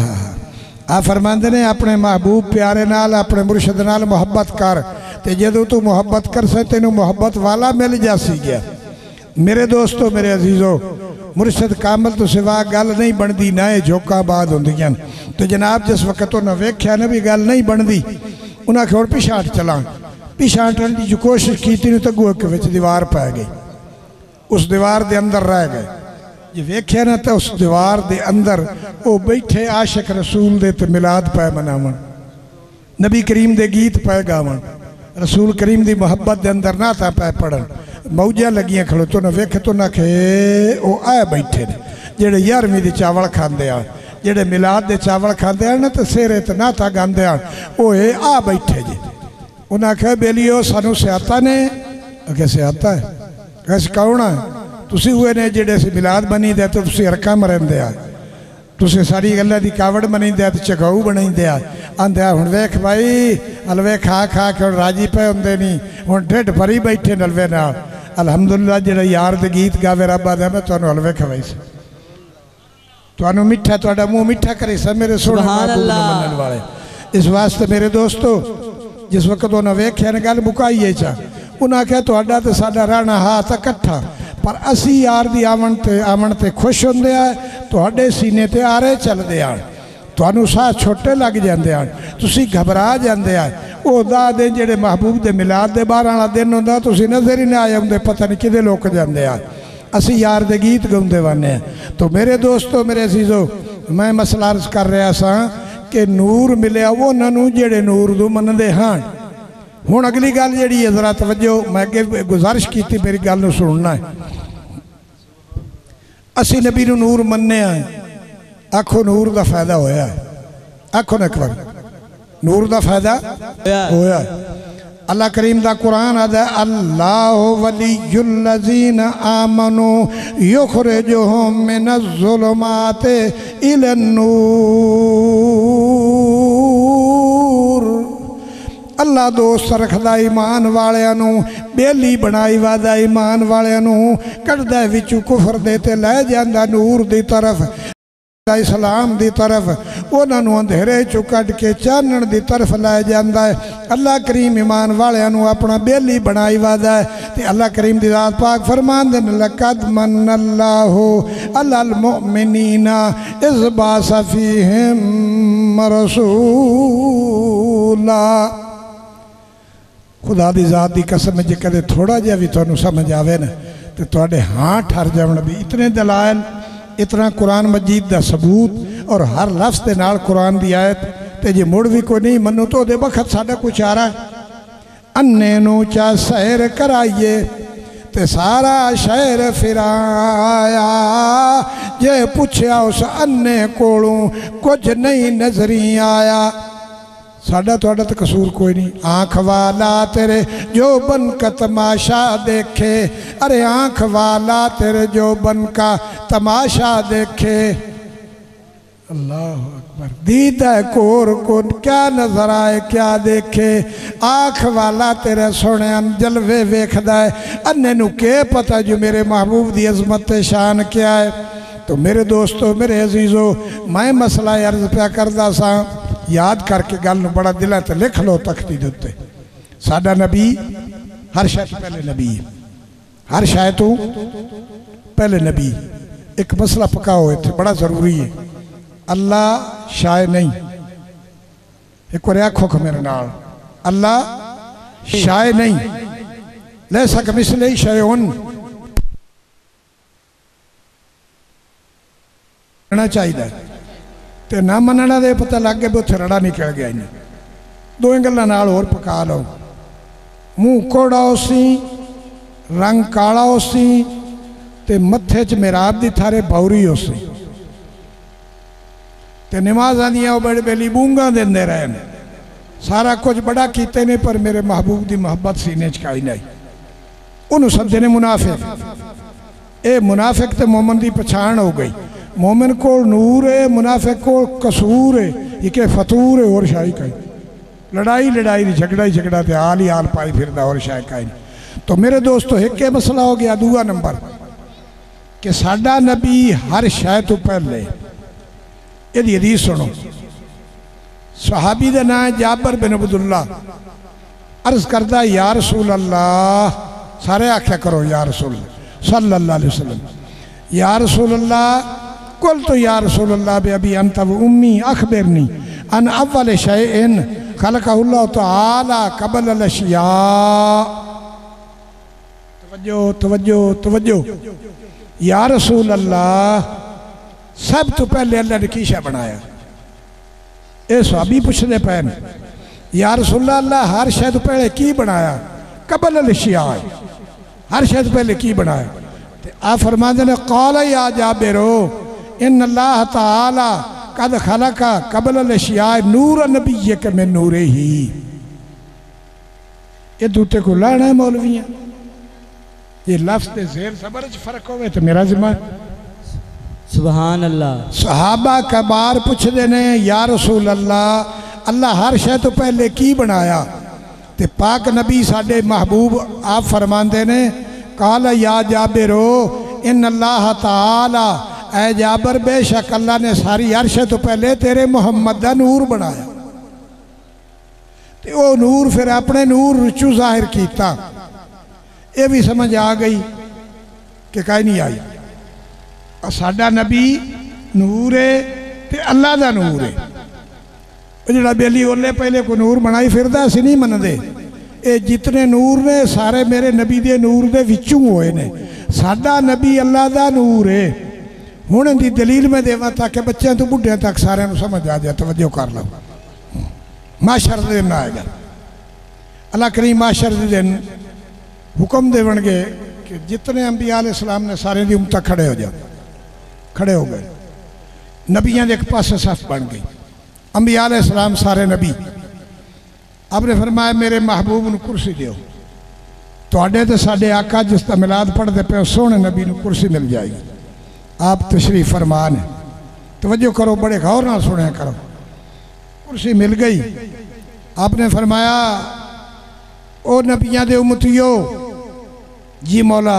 आप फरमाते ने अपने महबूब प्यारे नाल अपने मुर्शिद नाल मुहब्बत कर, ते जदों तू मुहब्बत कर से तेनू मुहब्बत वाला मिल जासी गया। मेरे दोस्तों मेरे अजीज़ों, मुर्शिद कामल तो सिवा गल नहीं बनती, ना ये जोका बाद होंदियां। तो जनाब जिस वक्त उन्हें वेख्या ना भी गल नहीं बनती, उन्हें आखिया हुण पिछा हट चला। पिछा हटन की जो कोशिश की तो अगू एक विच दीवार पै गई, उस दीवार के अंदर रह गए। जे वेख्या ना तो उस दीवार के अंदर वो बैठे आशिक रसूल दे ते मिलाद पै मनावन, नबी करीम दे गीत पै गावन, रसूल करीम की मुहब्बत के अंदर ना था पै पढ़न, मौजा लगियां खड़ोतो न वेख तो ना खे वो आए बैठे ने जेड़े यारवीं के चावल खाते आ, जेड़े मिलाद के चावल खाते हैं ना तो सेरे तो ना था गाते हैं, वो ये आ बैठे जे। उन्हें आख्या बेलियो सानू सियाता ने? अगे सियाता है? कैसे कौन है? तुसी हुए ने जेड़े से मिलाद बनी दे तो तुसी अरका मरेंदे आ, तुसी सारी गल्लां दी कावड़ बनी दे तो चगाऊ बनी दे आंदे हुण वेख भाई हलवे खा खा के राजी पे होंदे नहीं, हुण ढिड भरी बैठे नलवे नाल। अलहमदुलिल्लाह जेड़ा यार दे गीत गावे रब आदा मैं तुहानू हलवे खवाई सी, तुहानू मिठा तुहाडा मुँह मिठा करे सा मेरे सोहणे महबूब नूं मनण वाले। इस वास्ते मेरे दोस्तों जिस वक्त उन्हें वेख्या ने गल मुकाईए चा, उन्हें आख्या तुहाडा ते साडा रहना हाथ इकट्ठा, पर असी यार दी आवन ते आवन ते खुश होंदे आ, तुहाडे सीने ते आरे चलदे आ, तुहानू साह छोटे लग जाते हैं, तुसी घबरा जाते हैं। वो दस दिन जेडे महबूब के मिलाद के बारह वाला दिन होंदा तुसी नजर ही नहीं आए होंदे, पता नहीं किदे लोक जाते हैं। असी यार दे गीत गाउंदे वाने। तो मेरे दोस्तों मेरे अजीजों, मैं मसला अर्ज कर रहा सा कि नूर मिले वो उन्होंने जेडे नूर नूं मनदे हैं। हुण अगली गल जी है जरा तवज्जो, मैं अगे गुजारिश की मेरी गल नूं सुनना है। असी नबी नूं नूर मन्ने आ, आखो नूर का फायदा होया? आखो ना एक बार, नूर का फायदा होया? अल्लाह करीम दा कुरान आदा अल्लाह वलियुल्लज़ीना आमनू युखरिजुहुम मिनज़्ज़ुलुमाति इलन नूर। अल्लाह दोस्त रखदा ईमान वालियां नूं, बेली बनाई वादा ईमान वालियां नूं कढ़दा विचों कुफर दे ते लै जांदा नूर दी तरफ, इस्लाम दी तरफ, उन्होंने अंधेरे चो कढ़ के चानण दी तरफ लै जाता है। अल्लाह करीम ईमान वालियां नूं अपना बेली बनाई वादा है। ते अल्लाह करीम दी ज़ात पाक फरमांदे ने लक़द मन्नल्लाहु अलल मुमिनीना इज़ बाअस फ़ीहिम रसूला। खुदा दी ज़ात दी कसम जे कदे थोड़ा जिहा भी तुहानूं समझ आवे ना तो तुहाडे हां ठर जावन भी इतने दलाइल, इतना कुरान मजीद का सबूत और हर लफ्ज़ के नाल कुरान की आयत, तो जे मुड़ भी कोई नहीं मनो तो दे बखत साडा कुछ आ रहा है। अन्ने नूं चा सैर कराइए ते सारा शहर फिराया, जे पुछया उस अन्ने कोलों कुछ नहीं नजरी आया। साडा तुहाडा तो कसूर कोई नहीं। आँख वाला तेरे जो बन का तमाशा देखे, अरे आँख वाला तेरे जो बन का तमाशा देखे। अल्लाह अकबर। दीदा कोर को क्या नजर आए क्या देखे, आँख वाला तेरे सोने जलवे वेखदा है, अन्ने नू के पता जो मेरे महबूब दी अजमत शान क्या है। तो मेरे दोस्तों मेरे अजीज़ों, मैं मसला अर्ज पिया करदा सा, याद करके गल बड़ा दिल है तो लिख लो तख्ती दे उत्ते। साडा नबी हर शय तो पहले नबी है, हर शय तो पहले नबी। एक मसला पकाओ इत्थे बड़ा जरूरी है, अल्लाह शाय नहीं। एक बार आखो मेरे नाल, अल्लाह शाय नहीं, लैसा कमिसलिही शैउन चाहिए। तो ना मनना दे पता लग गया भी उत्थे रड़ा निकल गया इन्हें। दो गल्लां नाल होर पका लो। मूँह कोड़ा उसी, रंग काला उसी, ते मत्थे च मेराब दी थारे बौरी उसी, ते नमाज़ां दियां ओह बड़ी बेली बूंगा देंदे रहे ने। सारा कुछ बड़ा कीते ने पर मेरे महबूब की मोहब्बत सीने च काई नहीं। उन्होंने सदे ने मुनाफिक। ये मुनाफिक तो मोमन की पछाण हो गई। मोमिन को नूर है, मुनाफिक को कसूर है, इके फतूर है और शाही कहीं। लड़ाई लड़ाई झगड़ा ही झगड़ा तो आल ही आल पाई फिर और शाही कहीं। तो मेरे दोस्तों एक मसला हो गया। दूआ नंबर कि साडा नबी हर शाय तो पहले, यदि हदीस सुनो, सहाबी का नाम है जाबर बिन अब्दुल्ला। अर्ज करदा या रसूल अल्लाह, सारे आख्या करो या रसूल सल्लल्लाहु अलैहि वसल्लम, या रसूल अल्लाह। कुल तो या रसूल अल्लाह बे अभी अंत व उम्मी अखबिरनी अन अव्वल शैइन खलक़हुल्लाहु तआला क़ब्ल अल अशिया। तवज्जो तवज्जो तवज्जो। या रसूल अल्लाह, सब तो पहले अल्लाह ने की शै बनाया? ये सहाबी पूछते पे या रसूल अल्लाह, हर शै तो पहले की बनाया? क़ब्ल अल अशिया, हर शै तो पहले की बनाया? आ फरमाते ने क़ाल या जाबिरो इन अल्लाह तआला कद खलका क़ब्ल अल अशिया नूर नबिय्यक मिन नूरिही। ये दूते को लाना है मौलवियां। ये लफ्ज़ दे ज़ेर ज़बर च फर्क होवे तो मेरा जिम्मा। सुभान अल्लाह। सहाबा कबार पूछते ने या रसूल अल्लाह, अल्लाह हर शै तो पहले की बनाया? ते पाक नबी साडे महबूब आप फरमाते ने काल या जाबिरो इन अल्लाह तआला, ऐ जाबर बेशक अल्लाह ने सारी हर शै तो पहले तेरे मुहम्मद दा नूर बनाया। ते वो नूर फिर अपने नूर रुचू जाहिर किया। ये भी समझ आ गई कि कहीं नहीं आई। साडा नबी नूर है ते अल्लाह दा नूर है। जो बेली ओले पहले को नूर बनाई फिरदा असीं नहीं मनदे। ये जितने नूर ने सारे मेरे नबी दे नूर दे विचों होए ने। साडा नबी अल्लाह दा नूर है। हुण दी दलील में देवां ताकि बच्चों तो बुढ़िया तक सारे समझ आ जाए। तवज्जो कर लो। माशर दे दिन आएगा। अल्लाह करीम माशर दे दिन हुक्म देवणगे कि जितने अंबिया अलैहिस्सलाम ने सारे दी उम्मत खड़े हो जाओ। खड़े हो गए। नबियां दे एक पासे सफ बन गई। अंबिया अलैहिस्सलाम सारे नबी। आपने फरमाया मेरे महबूब नूं कुर्सी दिओ। तुहाडे ते साडे आका जिस दा मिलाद पढ़ते पे सोहने नबी नूं कुर्सी मिल जाएगी। आप तशरीफ फरमान है। तवज्जो करो, बड़े गौर नाल सुनिया करो। कुर्सी मिल गई। आपने फरमाया ओ नबियां दे उम्मतियो जी मौला।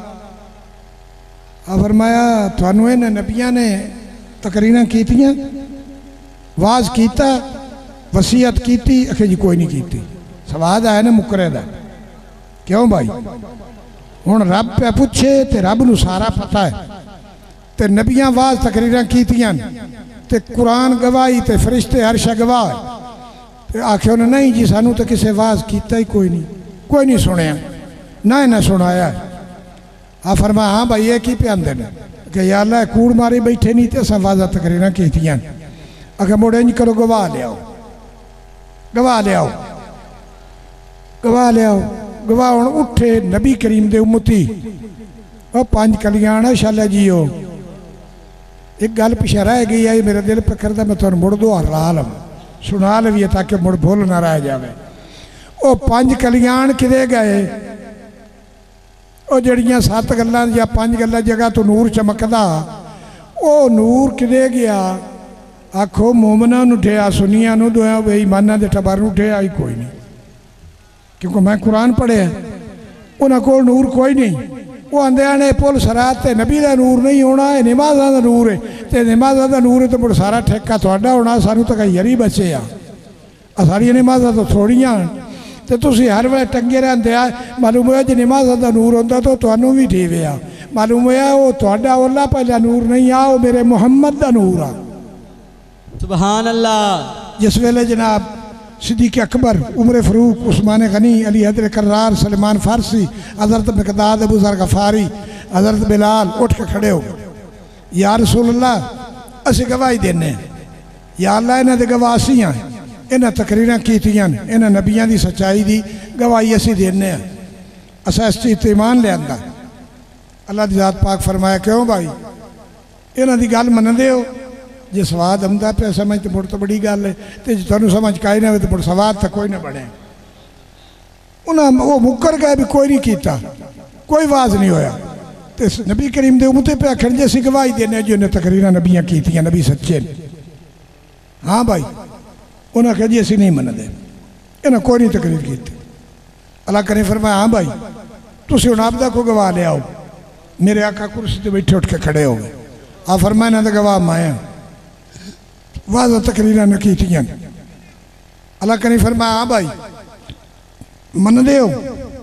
आ फरमाया थानू इन्हां नबियां ने तकरीरां कीतियां, वाज कीता, वसीयत कीती? आखे जी कोई नहीं कीती। सवाद आया ना मुकरे दा। क्यों भाई? हुण रब पे पूछे ते रब नूं सारा पता है। ते नबियां वाज तकरीरां कीतियां ते कुरान गवाही ते फरिश्ते हर्ष गवाह। ते आखे उन्हें नहीं जी सानू तो किसी वाज कीता ही कोई नहीं, कोई नहीं सुनिया ना इन्हें सुनाया। आ फरमा हाँ भाई ये की पे आंदे ने कि या अल्लाह कूड़ मारी बैठे नहीं तो असां वाजा तकरीरां कीतियां। आखे मुड़े इंज करो गवाह लियाओ, गवाह लियाओ, गवाह लियाओ। गवाह हुण उठे नबी करीम दे उम्मती। ओ पंज कलियां शाला जीओ। एक गल पिछे रह गई है मेरे दिल पे करदा मैं तुहानू मुड़ दोहरा लवां, सुना लवीए ताकि मुड़ भुल ना रह जाए। वो पांच कलियाण किदे गए? वो जड़ियां सत्त गल्लां या पांच गल्लां जगह तो नूर चमकदा, वो नूर किदे गया? आखो मोमना नूं ठेया, सुनिया नूं दोया, बेईमाना दे टबर नूं ठेया ही कोई नहीं। क्योंकि मैं कुरान पढ़िया, उन्हां कोल नूर कोई नहीं। वो आंदे ने पुल सरात ते नबी का नूर नहीं होना, है नमाज़ां दा नूर है। तो नमाज़ां दा नूर है तो मुड़ सारा ठेका तुहाडा होना। सानू तो कई यरी बचे आ, सारिया नमाज़ां तो थोड़ियां। तो तुसीं हर वे टंगे रहंदे आ। मालूम होया जे नमाज़ां दा नूर होंदा तो तुहानू भी ठीक आ। मालूम होया वो तुहाडा ओला पहला नूर नहीं आ, वो मेरे मुहम्मद दा नूर आ। सुभान अल्लाह। जिस वेले जनाब सिद्दीक़ अकबर, उमर फ़ारूक, उस्मान गनी, अली हैदर कर्रार, सलमान फ़ारसी, हज़रत मिक़दाद अबू ज़र गफ़ारी, हज़रत बिलाल उठ के खड़े हो गए। या रसूल अल्लाह असी गवाही देने, या अल्लाह इन्हां दे गवाह असीं हां, इन्हां तकरीरां कीतियां ने, इन्हां नबियां दी सच्चाई दी गवाही असी देने हैं, असां इस चीज़ ते ईमान लिआंदा। अल्लाह दी ज़ात पाक फरमाया क्यों भाई इन्हां दी गल मनदे हो? जे स्वाद आंदा पे समझ तो मुड़ तो बड़ी गल है, तो जो तुहानूं समझ काई ना हो तो मुड़ स्वाद तो कोई ना बने। उन्हें वो मुकर गए भी कोई नहीं किया, कोई आवाज़ नहीं होया। तो नबी करीम के उम्मते पे आखन जे असीं गवाही देने जो इन्हें तकरीरां नबियां कीतियां, नबी सच्चे ने। हाँ भाई उन्हें आख्या जी असीं नहीं मनदे, इन्हें कोई नहीं तकरीर की। अल्लाह करीम फरमाया हाँ भाई तुसीं हुण आपदा कोई गवाह ले आओ। मेरे आका कुर्सी ते बैठे उठ के खड़े हो गए। आ फरमाया इन्हां दा गवाह मैं हां, वाज़ तकरीरां न कीतियां। अल्लाह करीम फरमाया हाँ भाई मनदे हो?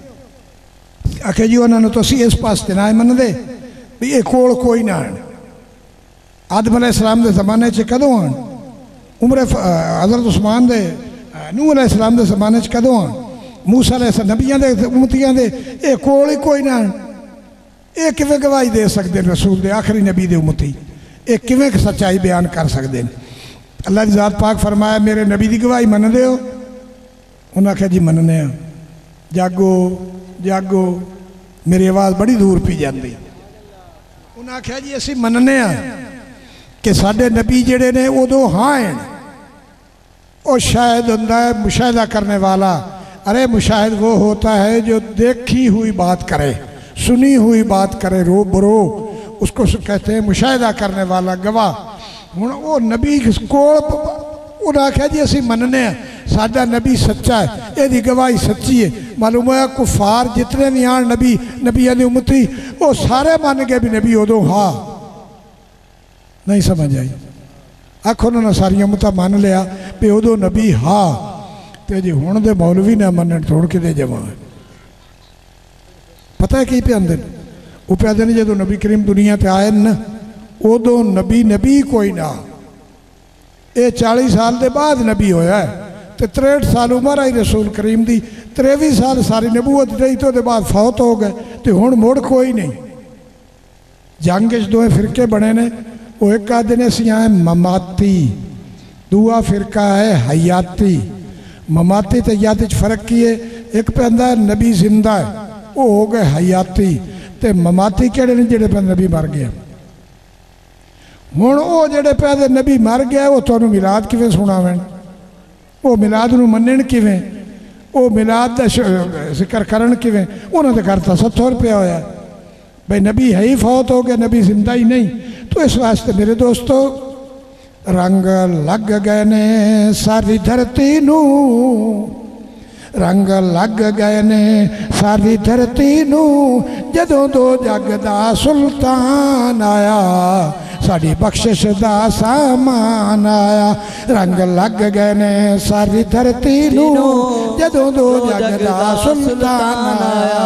आखे जी उन्होंने तो असीं इस पास ना मनदे भी ये कोल कोई ना आन। आदम अलैहिस्सलाम के ज़माने च कदों आन? उमर हज़रत उस्मान दे नूह अलैहिस्सलाम के ज़माने च कदों आन? मूसा अलैहिस्सलाम नबियां दे उम्मतियां दे ये कोल ही कोई ना आन। ये किवें गवाही दे सकते हैं? रसूल दे आखिरी नबी दे उम्मती ये किवें सच्चाई बयान कर सकते हैं? अल्लाह की ज़ात पाक फरमाया मेरे नबी की गवाही मनदे हो? उन्हें आख्या जी मनने आ। जागो जागो, मेरी आवाज़ बड़ी दूर पी जाती। उन्हें आख्या जी असीं मनने आ कि साडे नबी जिहड़े ने उदों हाँ हैं। और शायद हुंदा है मुशाहिदा करने वाला। अरे मुशाहिद वो होता है जो देखी हुई बात करे, सुनी हुई बात करे रो बरो, उसको कहते हैं मुशाहिदा करने वाला गवाह। हुण वो नबी कोल उन्हें आख्या जी असीं मनने आ साडा नबी सच्चा है, यदी गवाही सच्ची है। मालूम है कुफार जितने भी आन नबी नबिया की उम्मती वो सारे मान गए भी नबी उदों हाँ। नहीं समझ आई? आखो उन्होंने सारिया उम्मत मान लिया भी उदों नबी हाँ, तो जी हुण दे मौलवी ना मनन थोड़ कि जमा। पता है की पे आंदे वो पे आंदे जो नबी करीम दुनिया ते आए न उदों नबी नबी कोई ना। ये चाली साल के बाद नबी होया है, तो त्रेहठ साल उम्र आई रसूल करीम की, त्रेवी साल सारी नबूवत रही तो बाद फौत हो गए। तो हुण मुड़ कोई नहीं। जंग च दो फिरके बने ने, वो एक आदि ने असीं आए ममाती, दूआ फिरका है हयाती। ममाती तो हयाती च फर्क की है? एक पैंदा है नबी जिंदा है, वो हो गए हयाती। तो ममाती किहड़े ने? जिहड़े पे नबी मर गया। हुण वो जिहड़े पे नबी मर गया वो तुहानूं मिलाद किवें सुणावण? वो मिलाद नूं मन्नण किवें? वो मिलाद दा जिक्र करन किवें? उन्हां दे घर तां सत्तर रुपया होया भाई नबी है ही फौत हो गया, नबी जिंदा ही नहीं। तो इस वास्ते मेरे दोस्तों रंग लग गए ने सारी धरती नूं, रंग लग गए ने सारी धरती नूं, जदों दो जग दा सुल्तान आया, साड़ी बख्शिश दा सामान आया। रंग लग गए ने सारी धरती नूं, जदों दो जग दा सुल्तान आया।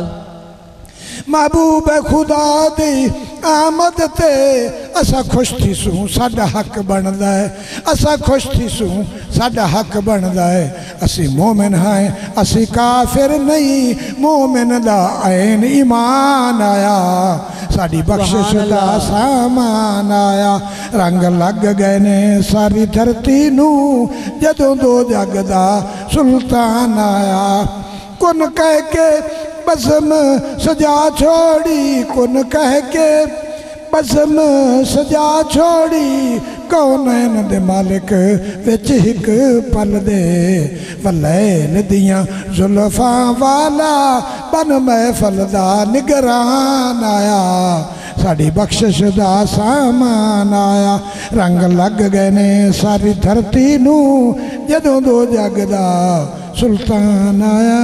महबूब खुदा दी आमद ते असा खुश थी सूं, साडा हक बनदा है। असा खुश थी सूं, साडा हक बनदा है। असी मोमिन हैं, असी काफिर नहीं, मोमिन दा ऐन ईमान आया, साड़ी बख्शिश दा सामान आया। रंग लग गए ने सारी धरती नूं, जदों दो जग दा सुल्तान आया। कुन कह के बज़म सजा छोड़ी, कुन कह के बज़म सजा छोड़ी, कौनैन दे मालिक विच हिक पल दे, वलैल दियां जुल्फां वाला बन महफल दा निगरान आया, साड़ी बख्शिश दा सामान आया। रंग लग गए ने सारी धरती नूं, जदों दो जग दा सुल्तान आया।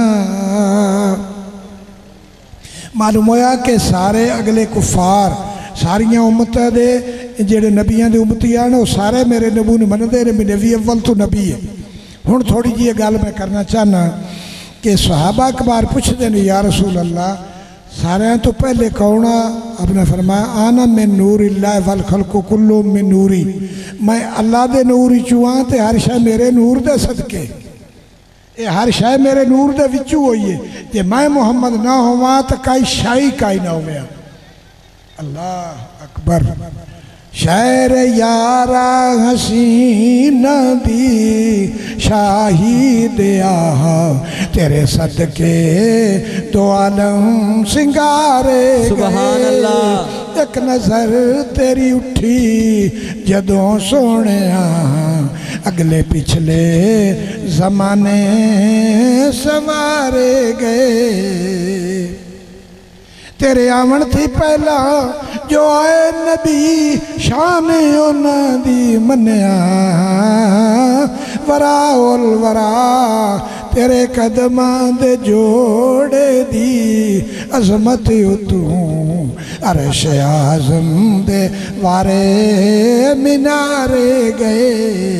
मालूम होया कि सारे अगले कुफार सारिया उम्मत दे जेड़े नबियां दे उम्मती आन वो सारे मेरे नबू नूं मनदे ने, नबी अव्वल तो नबी है। हुण थोड़ी जी गल मैं करना चाहना कि सहाबा कबार पुछदे ने या रसूल अल्लाह सारियां तो पहले कौन आ? आपने फरमाया आना मिन नूर इल्लाह वल खल्कु कुल्लु मिन नूरी, मैं अल्लाह दे नूर चुआ ते हर शय मेरे नूर दे सदके। ये हर शय मेरे नूर दे विचू होई है। जे मैं मुहम्मद ना होवां तो काई शाही काई ना होवे। अल्लाह अकबर। शहर यारा हसीना दी शाही दिया तेरे सदके दो आलम सिंगारे सुभान अल्लाह। एक नजर तेरी उठी जदों सोने अगले पिछले जमाने संवारे गए। तेरे आवन थी पहला जो आए नबी शान उन्हां दी मन्या वरा उल वरा तेरे कदमां दे जोड़े दी अजमत तू अरश आज़म दे वारे मीनारे गए।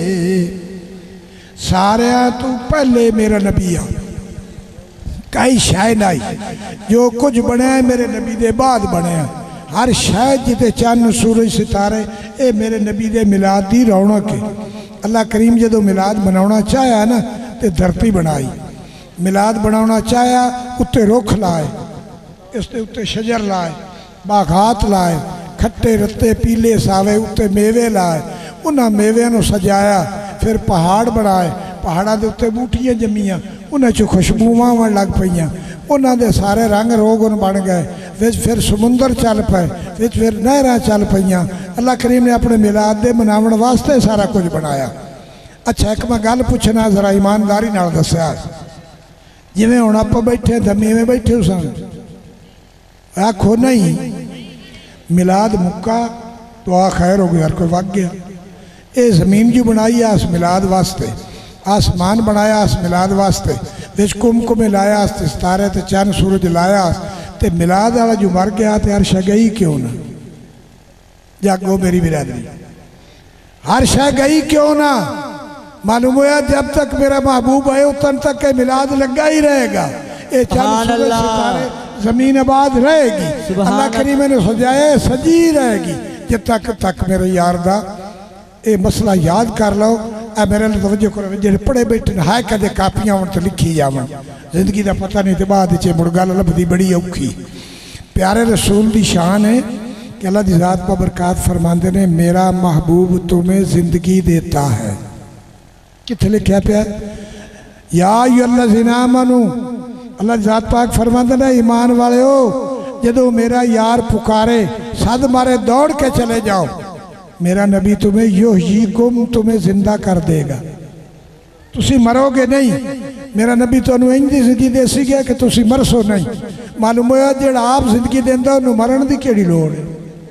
सारिया तू पहले मेरा नबी आ कई शाय नाई जो कुछ बनया मेरे नबी दे बाद बनया। हर शायद जिते चन्न सूरज सितारे ये मेरे नबी दे मिलाद दी रौनक है। अल्लाह करीम जदों मिलाद बनाना चाहया ना तो धरती बनाई। मिलाद बनाना चाहया उत्ते रुख लाए, इसके उत्ते शजर लाए, बागात लाए, खट्टे रत्ते पीले सावे उत्ते मेवे लाए। उन्हां मेविਆਂ ਨੂੰ सजाया। फिर पहाड़ बनाए, पहाड़ों के उत्ते बूटियां जमीयां, उन्हें चो खुशबूवां आवन लग पईयां। उन्होंने सारे रंग रोगन बन गए। विच फिर समुंदर चल पे, विच फिर नहरां चल पईयां। अल्लाह करीम ने अपने मिलाद दे मनावन वास्ते सारा कुछ बनाया। अच्छा एक मैं गल पुछना जरा ईमानदारी नाल दस्या। जिवें हुण आपां बैठे दमी में बैठे सन आखो नहीं मिलाद मुक्का तो आ खैर हो गया, हर कोई वग गया। ये जमीन जो बनाई आस मिलाद वास्ते, आसमान बनाया आस मिलाद वास्ते, विच कुमकुमे लाया ते सितारे ते चंद सूरज लाया ते मिलाद वाला जो मर गया तो हर शह गई क्यों ना। जागो मेरी बिरादरी, हर शह गई क्यों ना। मालूम हुआ जब तक मेरा महबूब है उतन तक के मिलाद लगा ही रहेगा। ये चंद सूरज सितारे जमीन आबाद रहेगी। अल्लाह करीम ने सजाए सजी रहेगी जब तक तक मेरे यार दा ये मसला याद कर लो। ए मेरे लिए तवज्जो करो, जो पढ़े बैठे है कदे कापियां आवन तो लिखी जावन। जिंदगी का पता नहीं तो बाद मुड़ गल लभदी बड़ी औखी। प्यारे रसूल की शान है कि अल्लाह की ज़ात पर बरकत फरमाते ने मेरा महबूब तुम्हें जिंदगी देता है। किथे लिखा पाया या अय्युहल्लज़ीना आमनू। अल्लाह की ज़ात पाक फरमाते ने ईमान वाले हो जदों मेरा यार पुकारे सद मारे दौड़ के चले जाओ। मेरा नबी तुम्हें युहयीकुम तुम्हें जिंदा कर देगा, तुसी मरोगे नहीं। मेरा नबी तुहानू इंज दी जिंदगी देसी गया कि तुसी मरसो नहीं। मालूम होया जेड़ा आप जिंदगी देंदा उन्होंने मरण की केड़ी लोड़ है।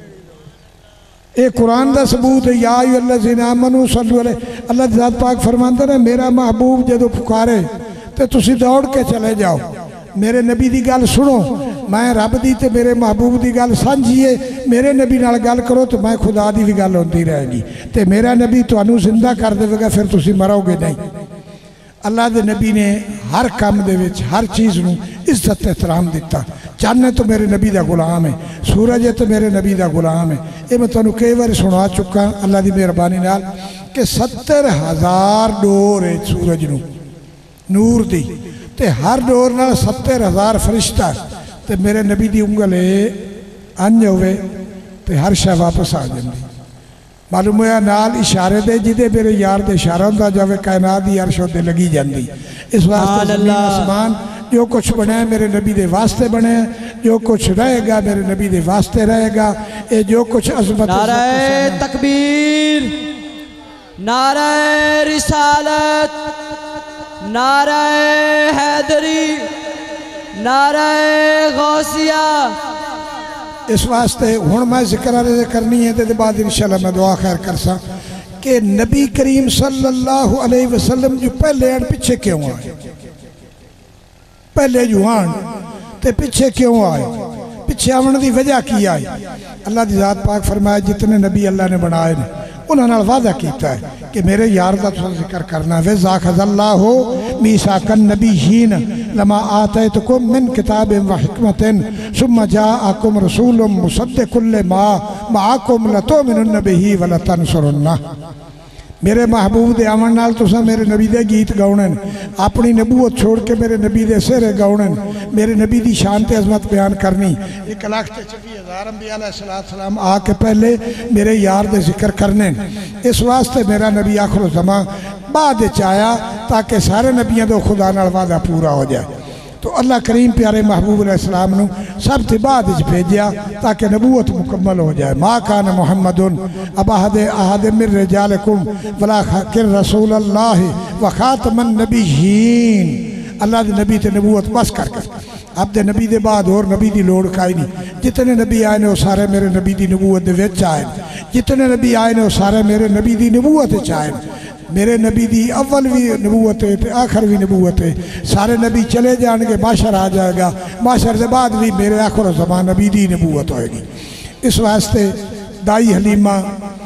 ये कुरान का सबूत है। या अय्युहल्लज़ीना आमनू सल्लु अलैहि। अल्लाह ज़ात पाक फरमाते ने मेरा महबूब जदों पुकारे तो तुसी दौड़ के चले जाओ। मेरे नबी की गल सुनो। मैं रब की तो मेरे महबूब की गल सांझीए। मेरे नबी नाल गल करो तो मैं खुदा की भी गल होती रहेगी। तो मेरा नबी तुहानू जिंदा कर देगा, फिर तुसी मरोगे नहीं। अल्लाह के नबी ने हर काम दे विच हर चीज़ नू इज्जत एहतराम दिता। चन्न तो मेरे नबी का गुलाम है, सूरज है तो मेरे नबी का गुलाम है। ये मैं तुहानू कई बार सुना चुका अल्लाह की मेहरबानी नाल कि सत्तर हज़ार डोर है सूरज नू नूर दी, ते हर डोर नाल सत्तर हज़ार फरिश्ता। तो मेरे नबी की उंगल अंज होवे तो हर शह वापस आ जाती। मालूम होया नाल इशारे दे जिदे मेरे यार दे इशारा होंदा जावे कायनात दी अर्श उत्ते लगी जाती। इस वास्ते ज़मीन आसमान जो कुछ बने मेरे नबी दे वास्ते बने, जो कुछ रहेगा मेरे नबी दे वास्ते रहेगा। ये जो कुछ अज़मत नारे तकबीर, नारे रिसालत, नारे हैदरी, नारे गौसिया। इस वास्ते हुण मैं जिक्र करनी है तो बाद इंशाअल्लाह मैं दुआ खैर कर सा कि नबी करीम सल्लल्लाहु अलैहि वसल्लम जो पहले आन पिछे क्यों आए। पहले जो आन ते पिछे क्यों आए, पिछे आवन की वजह की आई। अल्लाह की ज़ात पाक फरमाया जितने नबी अल्लाह ने बनाए ने उन्होंने वादा किया है कि मेरे यार का तुम जिक्र करना। वे ज़ाख़ज़ल्लाहु मीसाक़न नबिय्यीन लमा आतैतुकुम मिन किताबिन व हिकमतिन सुम्मा जाअकुम रसूलुम मुसद्दिकुल लिमा मअकुम लतुमिनुन्न बिही व लतंसुरुन्नह। मेरे महबूब दे आवन नाल तुसां मेरे नबी दे गीत गाउणे ने, अपनी नबूवत छोड़ के मेरे नबी दे सिहरे गाउणे ने, मेरे नबी दी शान ते अजमत बयान करनी। एक लाख ते छब्बी हज़ार अंबिया अलैहिस्सलाम आके पहले मेरे यार दे जिक्र करने। इस वास्ते मेरा नबी आखिर ज़मां बाद च आया ताकि सारे नबियों का खुदा नाल वादा पूरा हो जाए। तो अल्लाह करीम प्यारे महबूब अलैहिस्सलाम नू सब ते बाद च भेजा ताकि नबूवत मुकम्मल हो जाए। मा कान मुहम्मदुन अब अहद अहद मिर रिजालिकुम वला खाकिर रसूल अल्लाह व खातमन नबीयीन। अल्लाह दे नबी ते नबूवत बस कर कर अब दे नबी दे बाद और नबी दी लोड़ काई नहीं। जितने नबी आए ने वो सारे मेरे नबी दी नबूवत दे विच आए। जितने नबी आए ने वो सारे मेरे नबी दी नबूवत च आए। मेरे नबी दी अव्वल भी नबूवत है तो आखिर भी नबूवत है। सारे नबी चले जाएंगे, माशर आ जाएगा, माशर के बाद भी मेरे आखिर ज़मान नबी दी नबूवत होएगी। इस वास्ते दाई हलीमा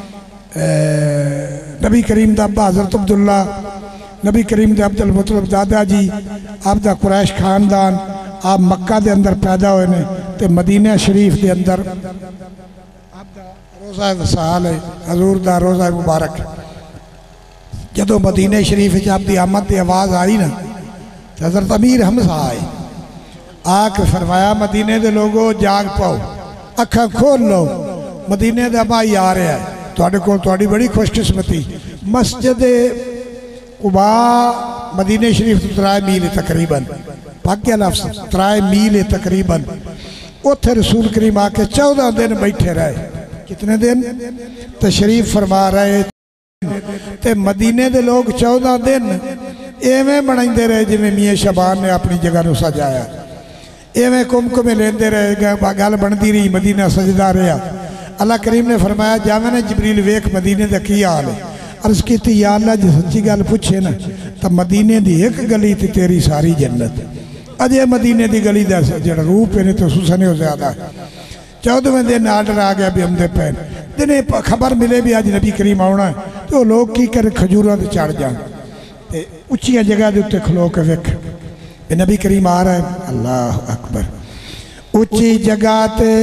नबी करीम दा अब्बा हज़रत अब्दुल्ला, नबी करीम दे अब्दुल मुतलब दादा जी, आप दा कुरैश खानदान, आप मक्का दे अंदर पैदा हुए ने ते मदीना शरीफ दे अंदर आप दा रोज़ा वसाल है, हजूर दा रोज़ा मुबारक। जदों मदीने शरीफ आपकी आमद की आवाज़ आई ना तो हज़रत अमीर हमजा आए, आके फरमाया मदीने के लोगों जाग पाओ, अखा खोल लो, मदीने का भाई आ रहा है, तुहाडे कोल तुहाडी बड़ी खुशकिस्मती। मस्जिद कुबा मदीने शरीफ तो त्राए मील है तकरीबन, पाकिया लफ्ज़ त्राए मील है तकरीबन। उत्थे रसूल करीम आके चौदह दिन बैठे रहे। कितने दिन तशरीफ फरमा रहे ते मदीने दे लोग चौदह दिन एवें बनाते रहे जिमें मियाँ शबान ने अपनी जगह को सजाया। एवें कुमकुमे लेंदे रहे, गल बनती रही, मदीना सजदा रहा। अल्लाह करीम ने फरमाया जावे ने जिबरील वेख मदीने का की हाल है। अर्ज की या अल्लाह जो सच्ची गल पूछे ना तो मदीने की एक गली तो तेरी सारी जन्नत। अजे मदीने की गली का जो रूप है तो सुसने हो ज्यादा। चौदहवें दिन आर्डर आ गया भी आमदे पैन दिन खबर मिले भी अज नबी करीम आना है तो लोग की कर खजूरों से चढ़ जाए तो उच्चिया जगह के उत्ते खलो के वेख नबी करीम आ रहा है। अल्लाह अकबर। उच्ची जगह ते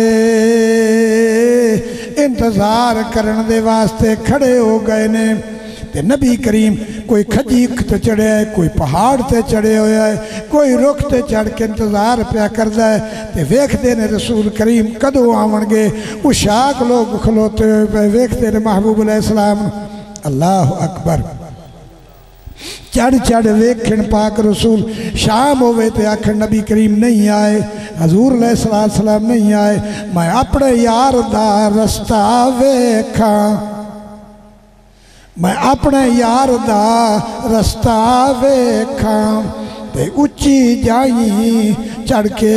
इंतजार करने दे वास्ते खड़े हो गए ने ते नबी करीम कोई खजी ते चढ़िया है, कोई पहाड़ ते चढ़े होया है, कोई रुख ते चढ़ के इंतजार पिया करता है ते वेखते ने रसूल करीम कदों आवणगे। उशाक लोग खलोते हुए वेखते ने महबूब अलैहिस्सलाम। अल्लाह अकबर। चढ़ चढ़ वेखण पाक रसूल। शाम होवे ते आखण नबी करीम नहीं आए, हजूर अलैहिस्सलाम नहीं आए। मैं अपने यार दा रस्ता वेखा, मैं अपने यार दा रस्ता वेखा ते उच्ची जाई चढ़ के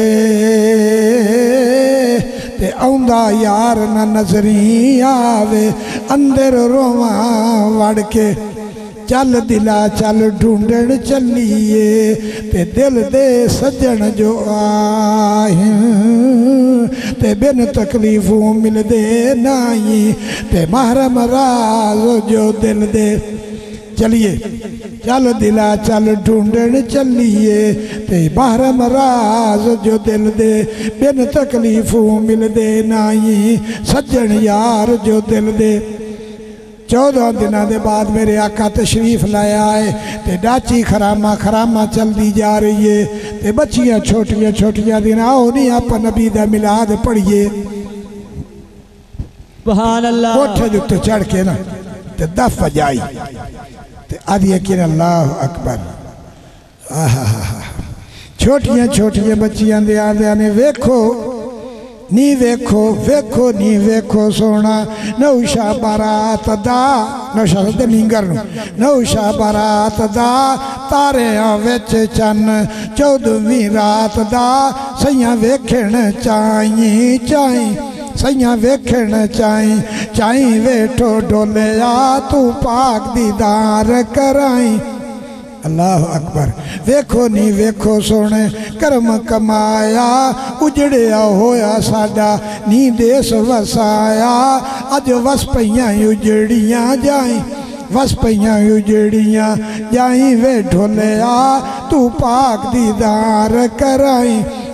ते आउंदा यार ना नजरी आवे, अंदर रोवा वड़ के। चल दिला चल ढूंढण चलिए ते दिल दे सजन जो आए ते बिन तकलीफों मिलदे नहीं ते महरम राज जो दिल दे। चलिए चल दिला चल ढूंढण चलिए ते महरम राज जो दिल दे, बिन तकलीफों मिलदे नहीं सजन यार जो दिल दे। चौदह दिनों के बाद मेरे आका तशरीफ लाया है ते डाची खरामा खरामा चलती जा रही है ते बच्चियां छोटिया छोटिया दिन आओ नहीं आप नबी दा मिलाद पढ़िए। सुभान अल्लाह। कोठे दे उत्ते चढ़ के ना ते दफ बजाई ते आदि कि अल्लाह अकबर। आहा हा। छोटिया छोटिया बच्चियां दे आंदे ने वेखो नी वेखो वेखो नी वेखो सोना नौशा बारात दा, नौशा ते नींगर नौशा बारात दा तारे विच चन चौदहवीं रात दा सैया वेखण चाई चाई सैया वेखण चाई चाई वेठो डोलिया तू पाक दीदार कराई। अल्लाह अकबर। वेखो नी वेखो सोने कर्म कमाया उजड़िया होया साडा नी देश वसाया, अज वस पईयां उजड़ियां जाई वस पईयां उजड़ियां जाई वे ढोलिया तू पाक दीदार कराई।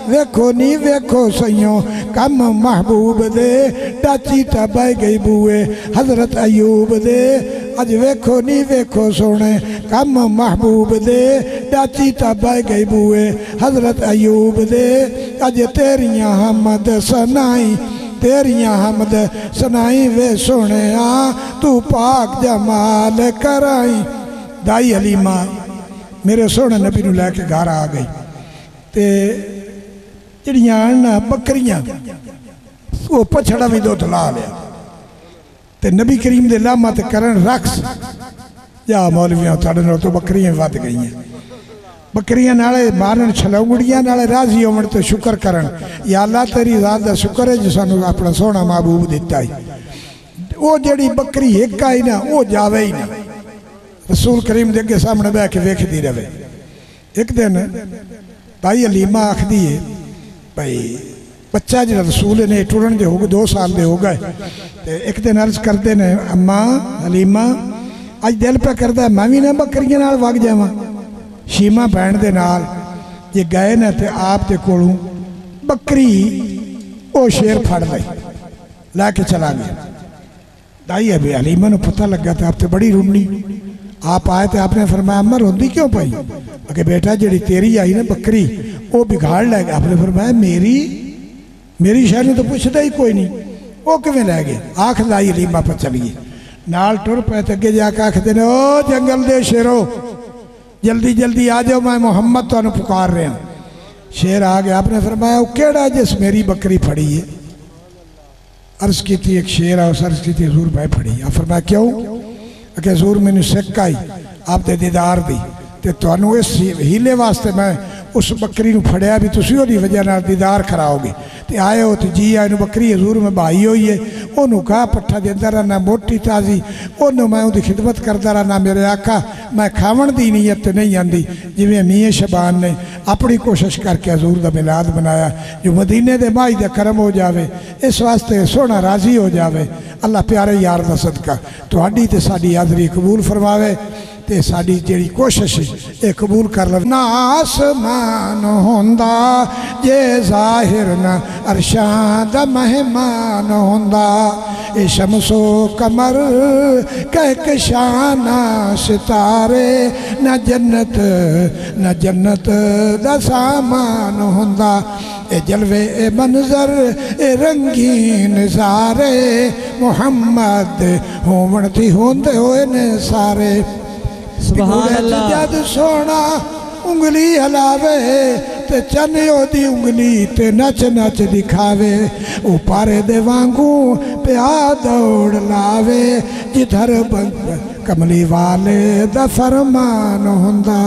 वेखो नी वेखो सइयों कम महबूब दे टाची टबाई गई बुए हजरत अयूब दे अज वेखो नी वेखो सोने कम महबूब दे टाची टबाई गई बुए हजरत अयूब दे अज तेरियां हमद सनाई तेरियां हमद सनाई वे सोने तू पाक जमाल कराई। दाई हलीमा मेरे सोने नबी नूं लैके घर आ गई ते जिहड़ियां ना बकरियां वो पछड़ा भी दुध ला लिया ते नबी करीम दे लामा ते करन रक्स जा मौलवियां तुहाडे नाल तो बकरियां वध गईयां बकरियां नाले मारन छलौंगड़ियां नाले राजी होवन ते शुक्र करन या अल्लाह तेरी ज़ात दा शुक्र है जो सानू अपना सोहना महबूब दिता है। वो जिहड़ी बकरी एक आई ना वो जावे ही ना रसूल करीम दे अगे सामने बह के वेखदी रहे। एक दिन भाई हलीमा आखदी है भाई बच्चा जो रसूल ने टुरन दे हो गए दो साल दे हो गए ते एक दिन अर्ज करते ने अम्मा हलीमा अज दिल पे करता मैं भी ना बकरियां नाल वग जावां शीमा भैन दे नाल जे गए ना ते आप दे कोलों बकरी वो शेर फड़ लई लैके चला गया। दाई अभी हलीमा नूं पता लगा तो आप तो बड़ी रुनी आप आए तो आपने फरमाया अम्मा रोंदी क्यों पाई अगे बेटा जी तेरी आई ना बकरी वो बिगाड़ लै गया। आपने फरमाया मेरी मेरी शहर तो पूछता ही कोई नहीं वो किवें लै गए। आख लाई हलीमा पर चलिए नाल टुर पे तो अगे जाके आखते ने ओ जंगल दे शेरो जल्दी जल्दी आ जाओ मैं मुहम्मद तुहानू पुकार रहा। शेर आ गया। आपने फरमाया वो केड़ा जिस मेरी बकरी फड़ी है अर्ज की थी एक शेर है उस अर्ज की थी हजूर भाई फड़ी। आप फरमाया क्यों कि हजूर मैंने सिक आई आप दे दीदार दी ते तुहानू इस हीले वास्ते मैं उस बकरी नूं फड़िया भी तुसीं ओहदी वजह नाल दीदार कराओगे ते आए हो तो जी आए बकरी हजूर मैं भाई होई है ओनू घाह पट्ठा देंदा रहना मोटी ताज़ी ओनू मैं उहदी खिदमत करता रहना। मेरे आका मैं खावन दी नीयत नहीं आती जिवें मियां शबान ने अपनी कोशिश करके हजूर दा मिलाद बनाया जो मदीने दे माई दा करम हो जाए इस वास्ते सोहना राजी हो जाए। अल्लाह प्यारे यार दा सदका तुहाडी ते साडी हाज़री कबूल फरमावे ते साडी जेड़ी कोशिश है ये कबूल कर ले। ना आसमान होंदा जे जाहिर ना अरशां दा मेहमान होंदा ए शमसो कमर कहकशाना सितारे ना जन्नत ना जन्नत दा सामान होंदा ए जलवे ए मंजर ए रंगीन सारे मुहम्मद होवन थी होंदे होए ने सारे। सुभान अल्लाह। जद सोना उंगली हलावे ते चन ओदी उंगली ते नच नच दिखावे उपारे दे वांगू प्या दौड़ लावे जिधर कमली वाले दा फरमान हुंदा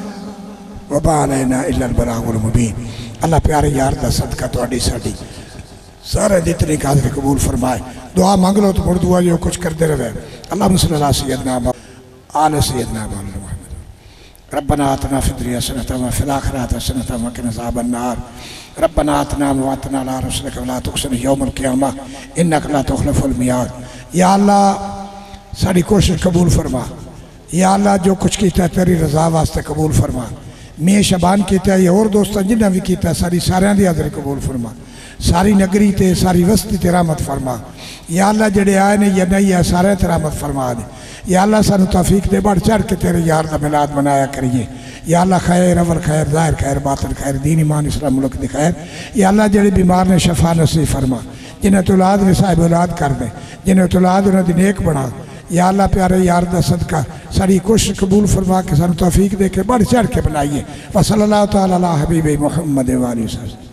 वबालैना इल्लल बलागुल मुबीन। अल्लाह प्यारे यार दा सदका तुहाडी साडी सारे जितनी काज़ी कबूल फरमाए। दुआ मांग लो तो मुड़ दुआ जो कुछ करते रहे। अल्लाह सल्लल्लाहु अलैहि वसल्लम आल सय्यदना मुहम्मद रब्बना आतना फिद दुनिया हसनतन व फिल आखिरति हसनतन व क़िना अज़ाबन्नार रब्बना आतना वअतना अला रसूलिका व ला तुख़ज़िना यौमल क़ियामह इन्नका ला तुख़लिफ़ुल मियाद। या अल्लाह साड़ी कोशिश कबूल फरमा। या अल्लाह जो कुछ किया तेरी रज़ा वास्ते कबूल फरमा। मैं शबान किया या और दोस्तों जिन्हें भी किया सारी सारियां दी हाज़री कबूल फरमा। सारी नगरी ते सारी वस्ती ते रहमत फरमा। या अल्लाह जेड़े आए ने या नहीं है सारे ते रहमत फरमा दे। या अल्लाह सानू तौफीक दे बढ़ चढ़ के तेरे यार दा मिलाद मनाया करिए। या अल्लाह खैर अवल खैर ज़ाहिर खैर बातिन खैर दीन ईमान इस्लाम मुल्क दी खैर। या अल्लाह जेड़े बीमार ने शफा नसीब फरमा जिन्हें तो औलाद ने साहिब औलाद कर दे जिन्हें तो औलाद उन्हें दी नेक बना। या अल्लाह प्यारे यार दा सदका सारी कोशिश कबूल फरमा के सानू तौफीक दे के बढ़ चढ़ के बनाइए। व सल्लल्लाहु तआला अला हबीबे मुहम्मद व आलिहि वसल्लम।